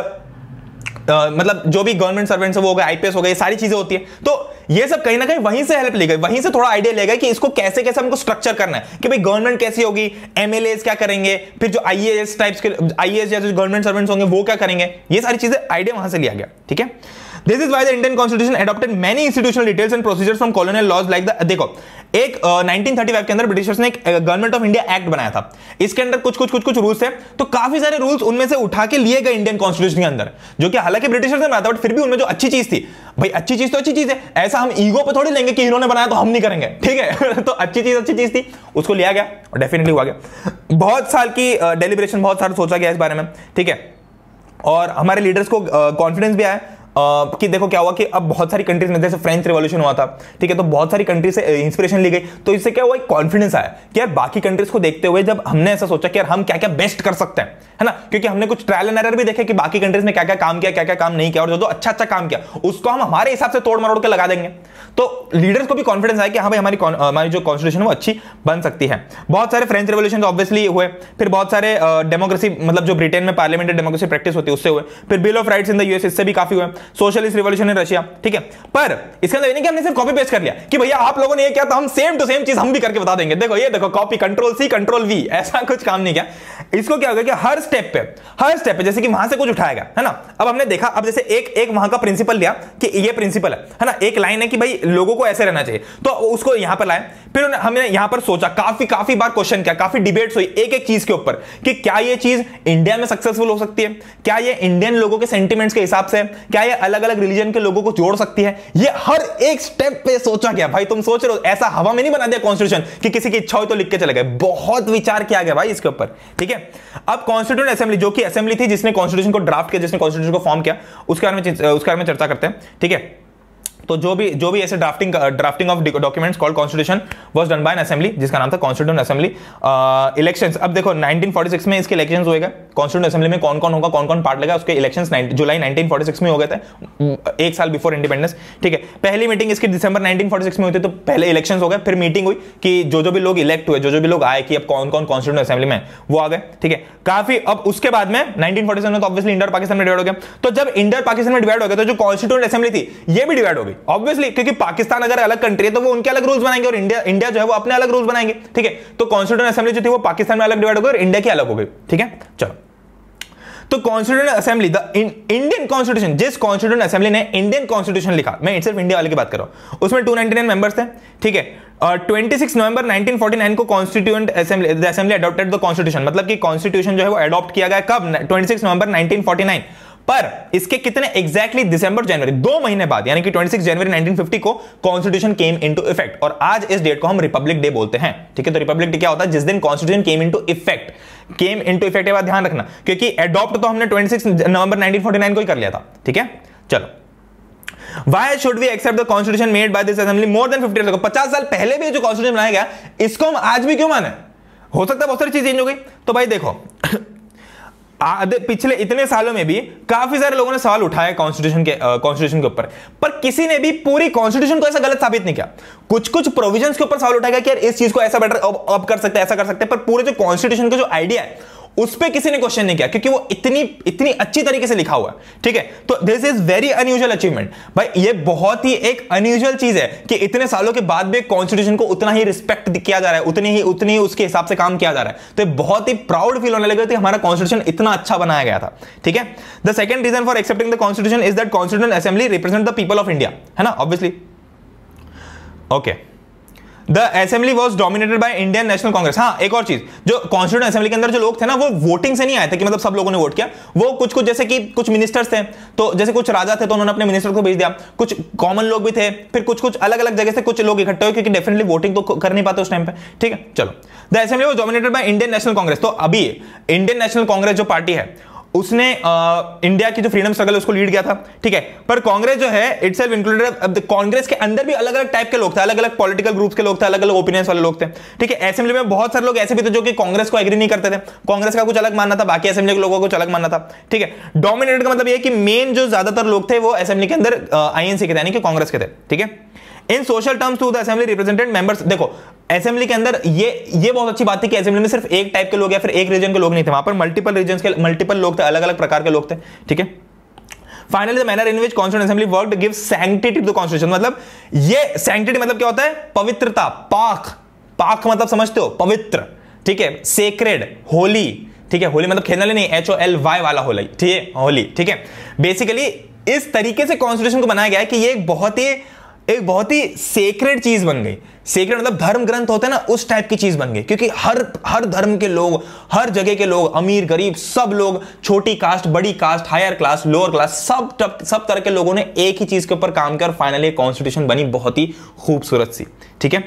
Uh, मतलब जो भी गवर्नमेंट सर्वेंट्स है वो हो गए, आईपीएस हो गए, सारी चीजें होती है। तो ये सब कहीं ना कहीं वहीं से हेल्प ली गई, वहीं से थोड़ा आइडिया ले गए कि इसको कैसे कैसे हमको स्ट्रक्चर करना है, कि भाई गवर्नमेंट कैसी होगी, एमएलए क्या करेंगे, फिर जो आईएएस टाइप्स के आईएएस या जो गवर्नमेंट सर्वेंट्स होंगे वो क्या करेंगे, ये सारी चीजें आइडिया वहां से लिया गया, ठीक है। This is why the Indian Constitution adopted many institutional details and procedures from colonial laws like the, देखो एक uh, नाइनटीन थर्टी फाइव के अंदर ब्रिटिशर्स ने एक गवर्नमेंट ऑफ इंडिया एक्ट बनाया था, इसके अंदर कुछ कुछ कुछ कुछ रूल्स थे, तो काफी सारे रूल्स उनमें से उठा के लिए गए इंडियन कॉन्स्टिट्यूशन के अंदर, जो कि हालांकि ब्रिटिशर्स ने बनाया था, बट फिर भी उनमें जो अच्छी चीज थी, भाई अच्छी चीज तो अच्छी चीज है, ऐसा हम ईगो पे थोड़ी लेंगे कि इन्होंने बनाया तो हम नहीं करेंगे, ठीक है। तो अच्छी चीज अच्छी चीज थी, उसको लिया गया और डेफिनेटली हुआ गया। बहुत साल की डेलिब्रेशन, बहुत सारा सोचा गया इस बारे में, ठीक है, और हमारे लीडर्स को कॉन्फिडेंस भी आया, कि देखो क्या हुआ कि अब बहुत सारी कंट्रीज में, जैसे फ्रेंच रिवॉल्यूशन हुआ था, ठीक है, तो बहुत सारी कंट्रीज से इंस्पिरेशन ली गई, तो इससे क्या हुआ, कॉन्फिडेंस आया कि यार बाकी कंट्रीज को देखते हुए जब हमने ऐसा सोचा कि यार हम क्या क्या बेस्ट कर सकते हैं, है ना, क्योंकि हमने कुछ ट्रायल एंड एरर भी देखे कि बाकी कंट्रीज ने क्या क्या काम किया, क्या क्या काम नहीं किया, और जो जो अच्छा अच्छा काम किया उसको हम हमारे हिसाब से तोड़ मरोड़ के लगा देंगे। तो लीडर्स को भी कॉन्फिडेंस आया कि हाँ भाई हमारी हमारी जो कॉन्स्टिट्यूशन वो अच्छी बन सकती है। बहुत सारे फ्रेंच रिवॉल्यूशन ऑब्वियसली हुए, फिर बहुत सारे डेमोक्रेसी, मतलब जो ब्रिटेन में पार्लियामेंट्री डेमोक्रेसी प्रैक्टिस होती है उससे हुए, फिर bill of rights in the US, इससे भी काफी हुए, सोशलिस्ट रिवॉल्यूशन इन रशिया, ठीक है। पर इसका मतलब नहीं कि हमने सिर्फ कॉपी पेस्ट कर लिया कि भैया आप लोगों ने ये किया तो हम सेम टू सेम चीज हम भी करके बता देंगे, देखो ये देखो copy, control C control V, ऐसा कुछ काम नहीं किया। इसको क्या होगा कि हर स्टेप पे हर स्टेप पे जैसे कि वहां से कुछ उठाया गया, है ना, अब हमने देखा, अब जैसे एक एक वहां का प्रिंसिपल लिया कि ये प्रिंसिपल है, है ना, एक लाइन है कि भाई लोगों को ऐसे रहना चाहिए, तो उसको यहां पर लाए, फिर हमने यहां पर सोचा, काफी काफी बार क्वेश्चन किया, काफी डिबेट्स हुई एक एक चीज के ऊपर कि क्या ये चीज इंडिया में सक्सेसफुल हो सकती है, क्या ये इंडियन लोगों के सेंटिमेंट्स के हिसाब से, क्या ये अलग अलग रिलीजन के लोगों को जोड़ सकती है, ये हर एक स्टेप पे सोचा गया। भाई तुम सोच रहे हो ऐसा हवा में नहीं बना दिया कॉन्स्टिट्यूशन कि किसी की इच्छा हो तो लिख के चले गए, बहुत विचार किया गया भाई इसके ऊपर, ठीक है। अब कॉन्स्टिट्यूएंट असेंबली, जो कि असेंबली थी जिसने कॉन्स्टिट्यूशन को ड्राफ्ट किया, जिसने कॉन्स्टिट्यूशन को फॉर्म किया, उसके बारे में उसके बारे में चर्चा करते हैं, ठीक है। तो जो भी जो भी ऐसे drafting drafting of documents called constitution was done by an assembly, जिसका नाम था कॉन्स्टिट्यूएंट असेंबली। इलेक्शंस, अब देखो नाइनटीन फोर्टी सिक्स में इसके इलेक्शंस हुए गए, कॉन्स्टिट्यूएंट असेंबली में कौन कौन होगा, कौन कौन पार्ट लेगा, उसके इलेक्शंस जुलाई नाइनटीन फोर्टी सिक्स में हो गए थे, एक साल बिफोर इंडिपेंडेंस, ठीक है। पहली मीटिंग इसकी दिसंबर नाइनटीन फोर्टी सिक्स में हुई थी, तो पहले इलेक्शंस हो गए, फिर मीटिंग हुई कि जो जो भी लोग इलेक्ट हुए, जो जो भी लोग आए कि अब कौन कौन कॉन्स्टिट्यूएंट असेंबली में वो आ गए, ठीक है। काफी, अब उसके बाद में नाइनटीन फोर्टी सेवन में तो ऑब्वियसली इंडिया और पाकिस्तान में डिवाइड हो गया, तो जब इंडिया और पाकिस्तान में डिवाइड हो गया तो जो कॉन्स्टिट्यूएंट असेंबली थी ये भी डिवाइड हो गई ऑब्वियसली, क्योंकि पाकिस्तान अगर अलग कंट्री है तो वो उनके अलग रूल्स बनाएंगे और इंडिया इंडिया जो है वो अपने अलग रूल्स बनाएंगे, ठीक है। तो कॉन्स्टिट्यूएंट असेंबली जो थी वो पाकिस्तान में अलग डिवाइड हो गई और इंडिया की अलग हो गई, ठीक है। चलो, तो constituent assembly, the Indian constitution, जिस कॉन्स्टिट्यूएंट असेंबली ने इंडियन कॉन्स्टिट्यूशन लिखा, मैं सिर्फ इंडिया वाले की बात कर रहा हूं, उसमें टू नाइंटी नाइन मेंबर्स थे, ठीक है। और छब्बीस नवंबर नाइनटीन फोर्टी नाइन को constituent assembly the assembly adopted the constitution, मतलब कि कॉन्स्टिट्यूशन जो है वो अडॉप्ट किया गया कब, छब्बीस नवंबर नाइनटीन फोर्टी नाइन, पर इसके कितने एग्जैक्टली दिसंबर जनवरी, दो महीने बाद, यानी कि छब्बीस जनवरी नाइनटीन फिफ्टी को कॉन्स्टिट्यूशन केम इनटू इफेक्ट, और आज इस डेट को हम रिपब्लिक डे बोलते हैं, ठीक है। तो रिपब्लिक डे क्या होता है, जिस दिन constitution came into effect, came into effect के बाद ध्यान रखना, क्योंकि अडॉप्ट तो हमने छब्बीस नवंबर नाइनटीन फोर्टी नाइन को ही कर लिया था, ठीक है। चलो, Why should we accept the constitution made by this assembly more than fifty years ago? पचास साल पहले भी जो कॉन्स्टिट्यूशन बनाया गया, इसको हम आज भी क्यों माने? हो सकता है बहुत सारी चीज चेंज हो गई, तो भाई देखो आधे पिछले इतने सालों में भी काफी सारे लोगों ने सवाल उठाया कॉन्स्टिट्यूशन के कॉन्स्टिट्यूशन के ऊपर, पर किसी ने भी पूरी कॉन्स्टिट्यूशन को ऐसा गलत साबित नहीं किया। कुछ कुछ प्रोविजंस के ऊपर सवाल उठाया गया कि यार इस चीज को ऐसा बेटर अब, अब कर सकते हैं, ऐसा कर सकते हैं, पर पूरे जो कॉन्स्टिट्यूशन का जो आइडिया है उस पे किसी ने क्वेश्चन नहीं किया, क्योंकि वो इतनी इतनी अच्छी तरीके से लिखा हुआ है, ठीक है। तो this is very unusual achievement भाई, ये बहुत ही एक अनयूजुअल चीज है कि इतने सालों के बाद भी कॉन्स्टिट्यूशन को उतना ही रिस्पेक्ट किया जा रहा है, उतनी ही उतनी ही उसके हिसाब से काम किया जा रहा है। तो बहुत ही प्राउड फील होने लगा कि हमारा कॉन्स्टिट्यूशन इतना अच्छा बनाया गया था, ठीक है। The second reason for accepting the constitution is that constituent assembly represent the people of India, है ना, obviously, okay. The assembly was dominated by Indian National Congress. हाँ, एक और चीज, जो कॉन्स्टिट्यूएंट असेंबली के अंदर जो लोग थे ना, वो वोटिंग से नहीं आए थे कि मतलब सब लोगों ने वोट किया, वो कुछ कुछ जैसे कि कुछ मिनिस्टर्स थे, तो जैसे कुछ राजा थे तो उन्होंने अपने मिनिस्टर को भेज दिया, कुछ कॉमन लोग भी थे, फिर कुछ कुछ अलग अलग जगह से कुछ लोग इकट्ठे हुए, क्योंकि डेफिनेटली वोटिंग तो कर नहीं पाते उस टाइम पे, ठीक है। चलो, the assembly was dominated by Indian National Congress. तो अभी इंडियन नेशनल कांग्रेस जो पार्टी है उसने आ, इंडिया की जो फ्रीडम स्ट्रगल उसको लीड किया था, ठीक है। पर कांग्रेस जो है इटसेल्फ इंक्लूडेड, कांग्रेस के अंदर भी अलग अलग टाइप के लोग थे, अलग अलग पॉलिटिकल ग्रुप्स के लोग थे, अलग अलग ओपिनियंस वाले लोग थे, ठीक है। असेंबली में बहुत सारे लोग ऐसे भी थे जो कि कांग्रेस को एग्री नहीं करते थे, कांग्रेस का कुछ अलग मानना था, बाकी असेंबली के लोगों को कुछ अलग मानना था, ठीक है। डोमिनेटेड का मतलब यह कि मेन जो ज्यादातर लोग थे वो असेंबली के अंदर आईएनसी के थे, यानी कि कांग्रेस के थे, ठीक है। In social terms too the assembly represented members, देखो असेंबली के अंदर ये ये बहुत अच्छी बात थी कि असेंबली में सिर्फ एक टाइप के लोग या फिर एक रीजन के लोग नहीं थे, वहां पर मल्टीपल रीजन्स के मल्टीपल लोग थे, अलग अलग प्रकार के लोग थे, ठीक है। Finally the manner in which constituent assembly worked gives sanctity to the constitution, मतलब ये सैंक्टिटी मतलब क्या होता है, पवित्रता, पाक, पाक मतलब समझते हो, पवित्र, ठीक है, सेक्रेड, होली, ठीक है, होली मतलब खेलने वाले नहीं, एच ओ एल वाई वाला होली, ठीक है, होली, ठीक है। बेसिकली इस तरीके से कॉन्स्टिट्यूशन को बनाया गया है कि ये एक बहुत ही एक बहुत ही सेक्रेड चीज बन गई। सेक्रेड मतलब धर्म ग्रंथ होता है ना, उस टाइप की चीज बन गई, क्योंकि हर हर धर्म के लोग, हर जगह के लोग, अमीर गरीब सब लोग, छोटी कास्ट बड़ी caste, higher class lower class, सब सब तरह के लोगों ने एक ही चीज के ऊपर काम किया और फाइनली कॉन्स्टिट्यूशन बनी बहुत ही खूबसूरत सी, ठीक है।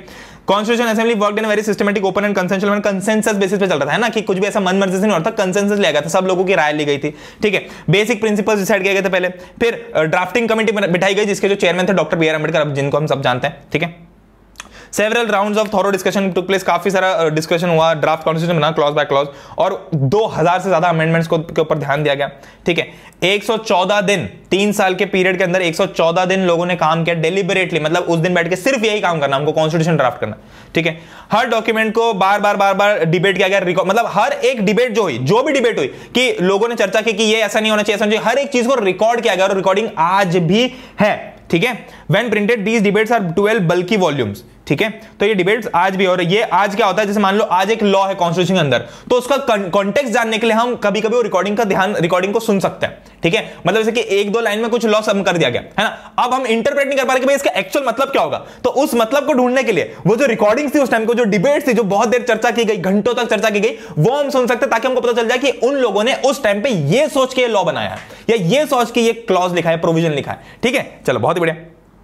Constitution assembly worked in very systematic open and consensual consensus basis पे चल रहा था, है ना, कि कुछ भी ऐसा मन मर्जी से नहीं होता, कंसेंसस लिया गया था, सब लोगों की राय ली गई थी, ठीक है। बेसिक प्रिंसिपल्स डिसाइड किए गए थे पहले, फिर ड्राफ्टिंग कमेटी बिठाई गई जिसके जो चेयरमैन थे डॉक्टर बी आर अम्बेडकर, जिनको हम सब जानते हैं, ठीक है। Several rounds of thorough discussion took place, काफी सारा डिस्कशन हुआ, ड्राफ्ट कॉन्स्टिट्यूशन बना क्लॉज बाय क्लॉज, और दो हज़ार से ज्यादा अमेंडमेंट्स को के ऊपर ध्यान दिया गया, ठीक है। एक सौ चौदह दिन, तीन साल के पीरियड के अंदर एक सौ चौदह दिन लोगों ने काम किया डेलिबरेटली, मतलब उस दिन बैठ के सिर्फ यही काम करना, हमको कॉन्स्टिट्यूशन ड्राफ्ट करना, ठीक है। हर डॉक्यूमेंट को बार बार बार बार डिबेट किया गया, मतलब हर एक डिबेट जो हुई, जो भी डिबेट हुई कि लोगों ने चर्चा की कि ये ऐसा नहीं होना चाहिए, ऐसा नहीं चाहिए, हर एक चीज को रिकॉर्ड किया गया और रिकॉर्डिंग आज भी है, ठीक है। When printed these debates are twelve bulky volumes, ठीक है। तो ये डिबेट्स आज भी, और ये आज क्या होता है, जैसे मान लो आज एक लॉ है कॉन्स्टिट्यूशन के अंदर, तो उसका कॉन्टेक्स्ट जानने के लिए हम कभी कभी वो रिकॉर्डिंग का ध्यान रिकॉर्डिंग को सुन सकते हैं, ठीक है। मतलब जैसे कि एक दो लाइन में कुछ लॉ सम कर दिया गया है ना, अब हम इंटरप्रेट नहीं कर पा रहे कि भाई इसका एक्चुअल मतलब क्या होगा, तो उस मतलब को ढूंढने के लिए वो जो रिकॉर्डिंग थी उस टाइम को, जो डिबेट थी, जो बहुत देर चर्चा की गई, घंटों तक चर्चा की गई, वो हम सुन सकते हैं, ताकि हमको पता चल जाए कि उन लोगों ने उस टाइम पे ये सोच के लॉ बनाया है, या ये सोच के ये क्लॉज लिखा है, प्रोविजन लिखा है, ठीक है। चलो, बहुत ही बढ़िया।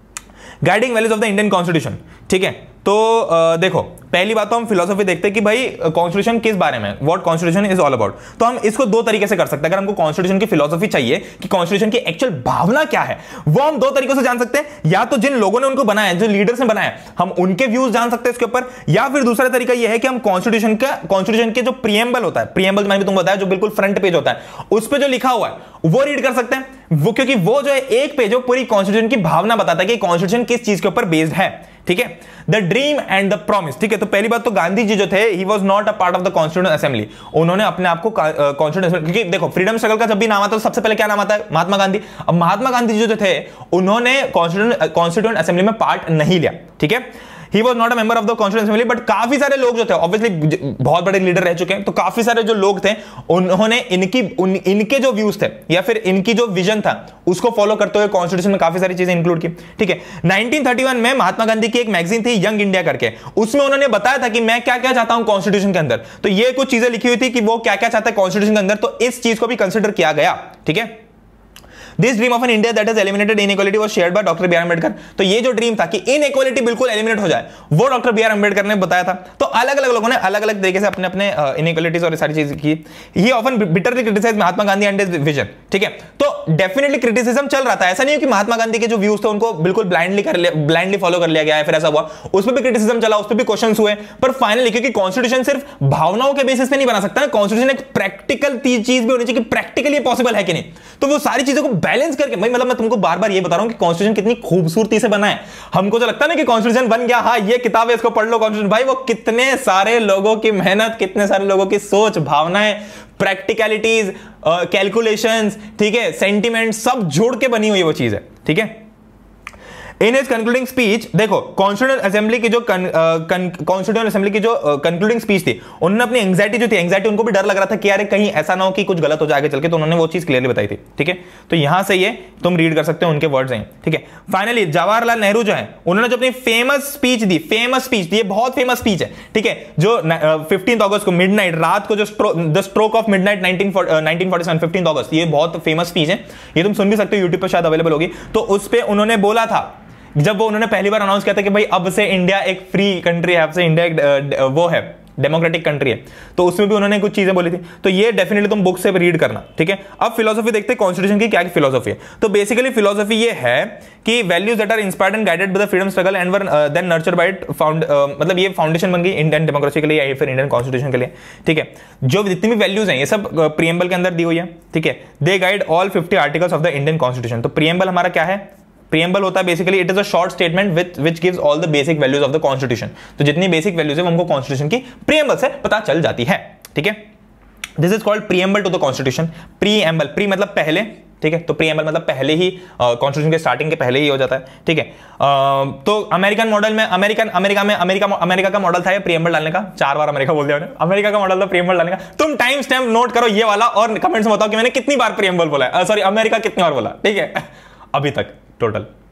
Guiding values of the Indian constitution, ठीक है। तो आ, देखो, पहली बात तो हम फिलोसफी देखते हैं कि भाई कॉन्स्टिट्यूशन किस बारे में, what constitution is all about. तो हम इसको दो तरीके से कर सकते हैं। अगर हमको कॉन्स्टिट्यूशन की फिलोसफी चाहिए कि कॉन्स्टिट्यूशन की एक्चुअल भावना क्या है, वो हम दो तरीकों से जान सकते हैं। या तो जिन लोगों ने उनको बनाया, जो लीडर्स ने बनाया, हम उनके व्यूज जान सकते हैं इसके ऊपर, या फिर दूसरा तरीका यह है कि हम कॉन्स्टिट्यूशन का कॉन्स्टिट्यूशन के जो प्रियम्बल होता है, प्रियम्बल मैंने तुमको बताया जो बिल्कुल फ्रंट पेज होता है, उस पर जो लिखा हुआ है वो रीड कर सकते हैं वो, क्योंकि वो जो है एक पेज वो पूरी कॉन्स्टिट्यूशन की भावना बताता है कि कॉन्स्टिट्यूशन किस चीज के ऊपर बेस्ड है, ठीक है। The dream and the promise, ठीक है। तो पहली बात तो गांधी जी जो थे, he was not a part of the constitution assembly, उन्होंने अपने आप को कॉन्स्टिट्यूशन, क्योंकि देखो फ्रीडम स्ट्रगल का जब भी नाम आता है तो सबसे पहले क्या नाम आता है, महात्मा गांधी। अब महात्मा गांधी जी जो थे उन्होंने कॉन्स्टिट्यूशन कॉन्स्टिट्यूशन असेंबली में पार्ट नहीं लिया, ठीक है। He was not a member of the Constituent Assembly, but काफी सारे लोग जो थे, ऑब्वियसली बहुत बड़े लीडर रह चुके हैं, तो काफी सारे जो लोग थे उन्होंने इनकी उन, इनके जो व्यूज थे या फिर इनकी जो विजन था उसको फॉलो करते हुए कॉन्स्टिट्यूशन में काफी सारी चीजें इंक्लूड की, ठीक है। नाइनटीन थर्टी वन में महात्मा गांधी की एक मैगजीन थी यंग इंडिया करके, उसमें उन्होंने बताया था कि मैं क्या क्या चाहता हूं कॉन्स्टिट्यूशन के अंदर, तो ये कुछ चीजें लिखी हुई थी कि वो क्या क्या चाहता है कॉन्स्टिट्यूशन के अंदर, तो इस चीज को भी कंसिडर किया गया, ठीक है। This dream of an India that has eliminated inequality was shared by doctor B R Ambedkar. तो ये जो ड्रीम था कि इनइक्वालिटी बिल्कुल एलिमिनेट हो जाए, वो डॉक्टर बी आर अम्बेडकर ने बताया था। तो अलग अलग लोगों ने अलग अलग तरीके से अपने अपने इनइक्वालिटीज और सारी चीज की। He often bitterly criticized Mahatma Gandhi and his vision, ठीक है। तो डेफिनेटली क्रिटिसिज्म चल रहा था, ऐसा नहीं है कि महात्मा गांधी के जो व्यूज थे उनको बिल्कुल ब्लाइंडली कर लिया, ब्लाइंडली फॉलो कर लिया गया है, फिर ऐसा हुआ, उस पर भी क्रिटिसिज्म चला, उस पर भी क्वेश्चन हुए, पर फाइनली क्योंकि कॉन्स्टिट्यूशन सिर्फ भावनाओं के बेसिस पे नहीं बना सकता ना, कॉन्स्टिट्यूशन एक प्रैक्टिकल चीज भी होनी चाहिए कि प्रैक्टिकली पॉसिबल है कि नहीं, तो वो सारी चीजों को बैलेंस करके, भाई मतलब मैं तुमको बार बार ये बता रहा हूं कि कॉन्स्टिट्यूशन कितनी खूबसूरती से बना है। हमको जो लगता है ना कि कॉन्स्टिट्यूशन बन गया, हाँ ये किताब है इसको पढ़ लो कॉन्स्टिट्यूशन, भाई वो कितने सारे लोगों की मेहनत, कितने सारे लोगों की सोच, भावनाएं, प्रैक्टिकलिटीज, कैलकुलेशंस, ठीक है, सेंटिमेंट, सब जोड़ के बनी हुई वो चीज है, ठीक है। इन हिज कंक्लूडिंग स्पीच, देखो कॉन्स्टिट्यूएंट असेंबली की जो कॉन्स्टिट्यूएंट असेंबली की जो कंक्लूडिंग स्पीच थी, उन्होंने अपनी एंग्जाइटी जो थी, एंग्जाइटी उनको भी डर लग रहा था कि यार कहीं ऐसा ना हो कि कुछ गलत हो जाएगा चल के, तो उन्होंने वो चीज क्लियरली बताई थी, ठीक है। तो यहां से ये तुम रीड कर सकते हो, उनके वर्ड्स हैं, ठीक है। फाइनली जवाहरलाल नेहरू जो है, उन्होंने जो अपनी फेमस स्पीच दी, फेमस स्पीच दी, ये बहुत फेमस स्पीच है, ठीक है, जो फिफ्टीन अगस्त को मिडनाइट, रात को जो the stroke of midnight nineteen forty seven, fifteen अगस्त, ये बहुत फेमस स्पीच है, ये तुम सुन भी सकते हो, यूट्यूब पर शायद अवेलेबल होगी। तो उस पर उन्होंने बोला था, जब वो उन्होंने पहली बार अनाउंस किया था कि भाई अब से इंडिया एक फ्री कंट्री है, अब से इंडिया एक वो है डेमोक्रेटिक कंट्री है, तो उसमें भी उन्होंने कुछ चीजें बोली थी। तो ये डेफिनेटली तुम बुक से रीड करना, ठीक है। अब फिलोसफी देखते हैं कॉन्स्टिट्यूशन की क्या फिलोसफी है। तो बेसिकली फिलोसफी ये है कि values that are inspired and guided by the freedom struggle and were then nurtured by it found, मतलब ये फाउंडेशन बन गई इंडियन डेमोक्रेसी के लिए या फिर इंडियन कॉन्स्टिट्यूशन के लिए, ठीक है। जो जितनी भी वैल्यूज हैं ये सब प्रियम्बल के अंदर दी हुई है, ठीक है। They guide all fifty articles of the Indian constitution. तो प्रियम्बल हमारा क्या है, प्रियम्बल होता है basically it is a short statement which which gives all the basic values of the constitution. तो जितनी बेसिक वैल्यूज है वो हमको कॉन्स्टिट्यूशन की प्रियम्बल से पता चल जाती है, ठीक है। This is called preamble to the constitution. Preamble, pre मतलब पहले, ठीक है, तो प्रीएम्बल मतलब पहले ही, कॉन्स्टिट्यूशन के स्टार्टिंग के पहले ही हो जाता है, ठीक है। uh, तो अमेरिकन मॉडल में, अमेरिकन अमेरिका में अमेरिका अमेरिका का मॉडल था ये प्रीएम्बल डालने का, चार बार अमेरिका बोल दिया मैंने, अमेरिका का मॉडल था प्रीएम्बल डालने का। तुम टाइम स्टैम्प नोट करो ये वाला और कमेंट्स में बताओ कि मैंने कितनी बार प्रीएम्बल बोला है, सॉरी अमेरिका कितनी बार बोला, ठीक है, अभी तक टोटल।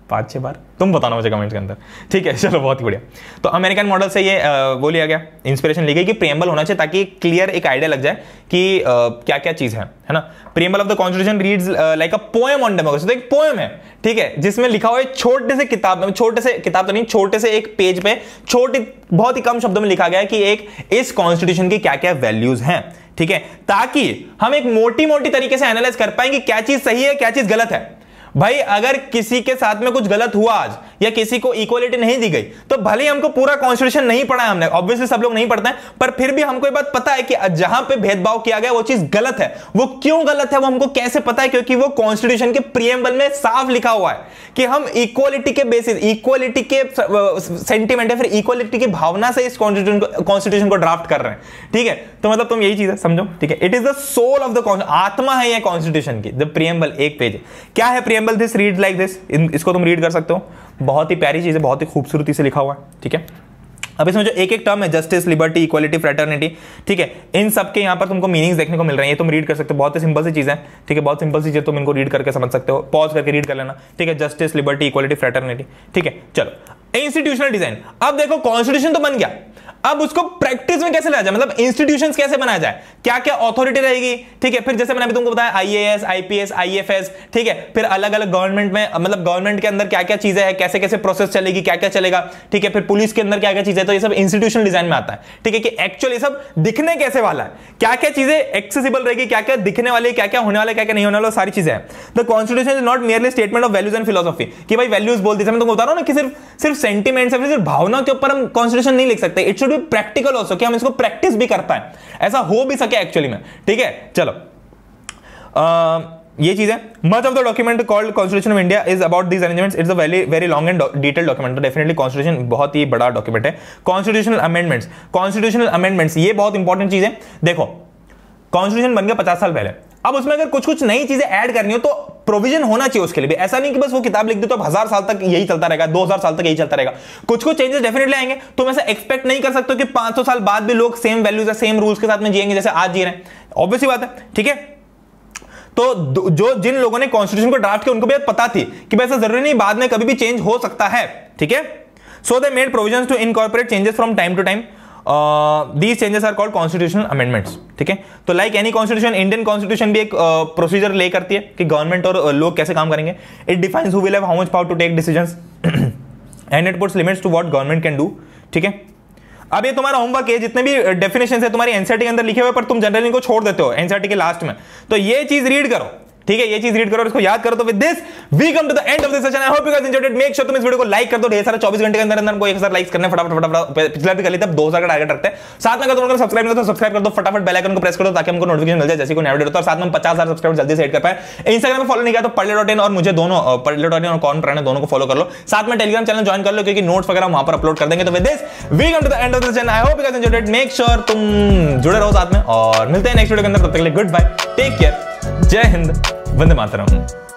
पांच छह बार, तुम बताना मुझे कमेंट के अंदर, ठीक है। चलो बहुत ही बढ़िया। तो अमेरिकन मॉडल से ये आ, वो लिया गया, इंस्पिरेशन ली गई कि प्रीएम्बल होना चाहिए ताकि क्लियर एक आइडिया लग जाए कि क्या क्या चीज है, है ना। Preamble of the constitution reads like a poem on democracy, तो एक पोएम है, ठीक है, जिसमें लिखा हुआ है छोटे से किताब में, छोटे से किताब तो नहीं, छोटे से एक पेज पे छोटी बहुत ही कम शब्दों में लिखा गया है कि एक इस कॉन्स्टिट्यूशन की क्या क्या वैल्यूज हैं, ठीक है, ताकि हम एक मोटी मोटी तरीके से एनालाइज कर पाएं कि क्या चीज सही है क्या चीज गलत है। भाई अगर किसी के साथ में कुछ गलत हुआ आज, या किसी को इक्वालिटी नहीं दी गई, तो भले ही हमको पूरा कॉन्स्टिट्यूशन नहीं पढ़ा है हमने, ऑब्वियसली सब लोग नहीं पढ़ते हैं, पर फिर भी हमको ये बात पता है कि जहां पे भेदभाव किया गया वो चीज गलत है। वो क्यों गलत है वो हमको कैसे पता है? क्योंकि वो कॉन्स्टिट्यूशन के प्रीएम्बल में साफ लिखा हुआ है कि हम इक्वालिटी के बेसिस, इक्वालिटी के सेंटिमेंट है, फिर इक्वालिटी की भावना से इस कॉन्स्टिट्यूशन कॉन्स्टिट्यूशन को ड्राफ्ट कर रहे हैं, ठीक है। तो मतलब तुम यही चीज है समझो, ठीक है। It is the soul of the, आत्मा है ये कॉन्स्टिट्यूशन की, द प्रीएम्बल। एक पेज क्या है preamble? This read like this, इसको तुम रीड कर सकते हो, बहुत ही प्यारी चीज है, बहुत ही खूबसूरती से लिखा हुआ है, ठीक है। अब इसमें जो एक एक टर्म है, जस्टिस, लिबर्टी, इक्वालिटी, फ्रेटर्निटी, ठीक है, इन सब के यहाँ पर तुमको मीनिंग्स देखने को मिल रहे हैं, ये तुम रीड कर सकते हो, बहुत ही सिंपल सी चीज है, ठीक है, बहुत सिंपल सी चीज, तुम इनको रीड करके समझ सकते हो, पॉज करके रीड कर लेना, ठीक है। जस्टिस, लिबर्टी, इक्वालिटी, फ्रेटर्निटी, ठीक है। चलो इंस्टीट्यूशनल डिजाइन, अब देखो कॉन्स्टिट्यूशन तो बन गया, अब उसको प्रैक्टिस में कैसे लाया जाए, मतलब इंस्टीट्यूशंस कैसे बनाया जाए, क्या क्या अथॉरिटी रहेगी, ठीक है। फिर जैसे मैंने अभी तुमको बताया आईएएस, आईपीएस, आईएफएस, ठीक है। फिर अलग अलग गवर्नमेंट में, मतलब गवर्नमेंट के अंदर क्या क्या चीजें हैं, कैसे कैसे प्रोसेस चलेगी, क्या क्या चलेगा, ठीक है। फिर पुलिस के अंदर क्या क्या चीजें, तो ये सब इंस्टीट्यूशनल डिजाइन में आता है, ठीक है, कि एक्चुअली ये सब दिखने कैसे वाला है, क्या क्या चीजें एक्सेसिबल रहेगी, क्या क्या दिखने वाली, क्या क्या होने वाला, क्या क्या नहीं होने वाला, सारी चीजें हैं। The constitution is not merely statement of values and philosophy, कि भाई वैल्यूज बोल दी, मैं तुमको बता रहा हूं ना कि सिर्फ सिर्फ सेंटिमेंट्स, सिर्फ भावना के ऊपर हम कॉन्स्टिट्यूशन नहीं लिख सकते, इट शुड बी प्रैक्टिकल कि हम इसको प्रैक्टिस भी कर पाए, ऐसा हो भी सके एक्चुअली में, ठीक है। चलो आ, ये चीज है। Much of the document called constitution of India is about these arrangements, it's a very very long and detailed document, तो डेफिनेटली कॉन्स्टिट्यूशन बहुत ही बड़ा डॉक्यूमेंट है। कॉन्स्टिट्यूशनल अमेंडमेंट्स, कॉन्स्टिट्यूशनल अमेंडमेंट्स ये बहुत इंपॉर्टेंट चीज है। देखो कॉन्स्टिट्यूशन बन गया पचास साल पहले, अब उसमें अगर कुछ कुछ नई चीजें ऐड करनी हो तो प्रोविजन होना चाहिए उसके लिए भी, ऐसा नहीं कि बस वो किताब लिख दे तो हजार साल तक यही चलता रहेगा, दो हजार साल तक यही चलता रहेगा, कुछ कुछ चेंजेस डेफिनेटली आएंगे। तुम ऐसा एक्सपेक्ट नहीं कर सकते कि पांच सौ साल बाद भी लोग सेम वैल्यूज या सेम रूल्स के साथ में जिएंगे जैसे आज जी रहे हैं, ऑब्वियस बात है, ठीक है। तो जो जिन लोगों ने कॉन्स्टिट्यूशन को ड्राफ्ट किया उनको भी पता थी कि वैसा जरूरी नहीं बाद में कभी भी चेंज हो सकता है, ठीक है। So they made provisions to incorporate changes from time to time, these changes are called constitutional amendments, ठीक है। तो like any constitution, Indian constitution भी एक प्रोसीजर ले करती है कि गवर्नमेंट और uh, लोग कैसे काम करेंगे। It defines who will have how much power to take decisions and it puts limits to what government can do, ठीक है। अब ये तुम्हारा होमवर्क है, जितने भी डेफिनेशन है तुम्हारी एनसीईआरटी के अंदर लिखे हुए पर तुम जनरली इनको छोड़ देते हो एनसीईआरटी के लास्ट में, तो ये चीज रीड करो, ठीक है, ये चीज रीड करो और इसको याद करो। तो with this we come to the end of this session, I hope you guys enjoyed it. Make sure तुम इस वीडियो को लाइक कर दो, ढेर सारा चौबीस घंटे के अंदर अंदर हमको एक हजार लाइक्स करने फटाफट फटाफट, पिछला भी कर लेते हैं, दो हजार का टारगेट रखते हैं। साथ में अगर तुम सब्सक्राइब नहीं तो सब्सक्राइब कर दो, फटाफट बेल आइकन को प्रेस कर दो ताकि हमको नोटिफिकेशन मिल जाए जैसे कोई नया वीडियो होता है, और साथ में पचास हजार सब्सक्राइबर जल्दी से हिट कर पाए। इंस्टाग्राम में फॉलो नहीं किया तो पढ़ले डॉट इन और मुझे दोनों पढ़ले डॉट इन और कौन रहने दोनों को फॉलो कर लो, साथ में टेलीग्राम चैनल ज्वाइन कर लो क्योंकि नोट्स वगैरह वहां पर अपलोड कर देंगे। तो with this we come to the end of this session, I hope you guys enjoyed it. Make sure तुम जुड़े रहो साथ में और मिलते हैं नेक्स्ट वीडियो के अंदर, तब तक के लिए गुड बाय, टेक केयर, जय हिंद, वंदे मातरम।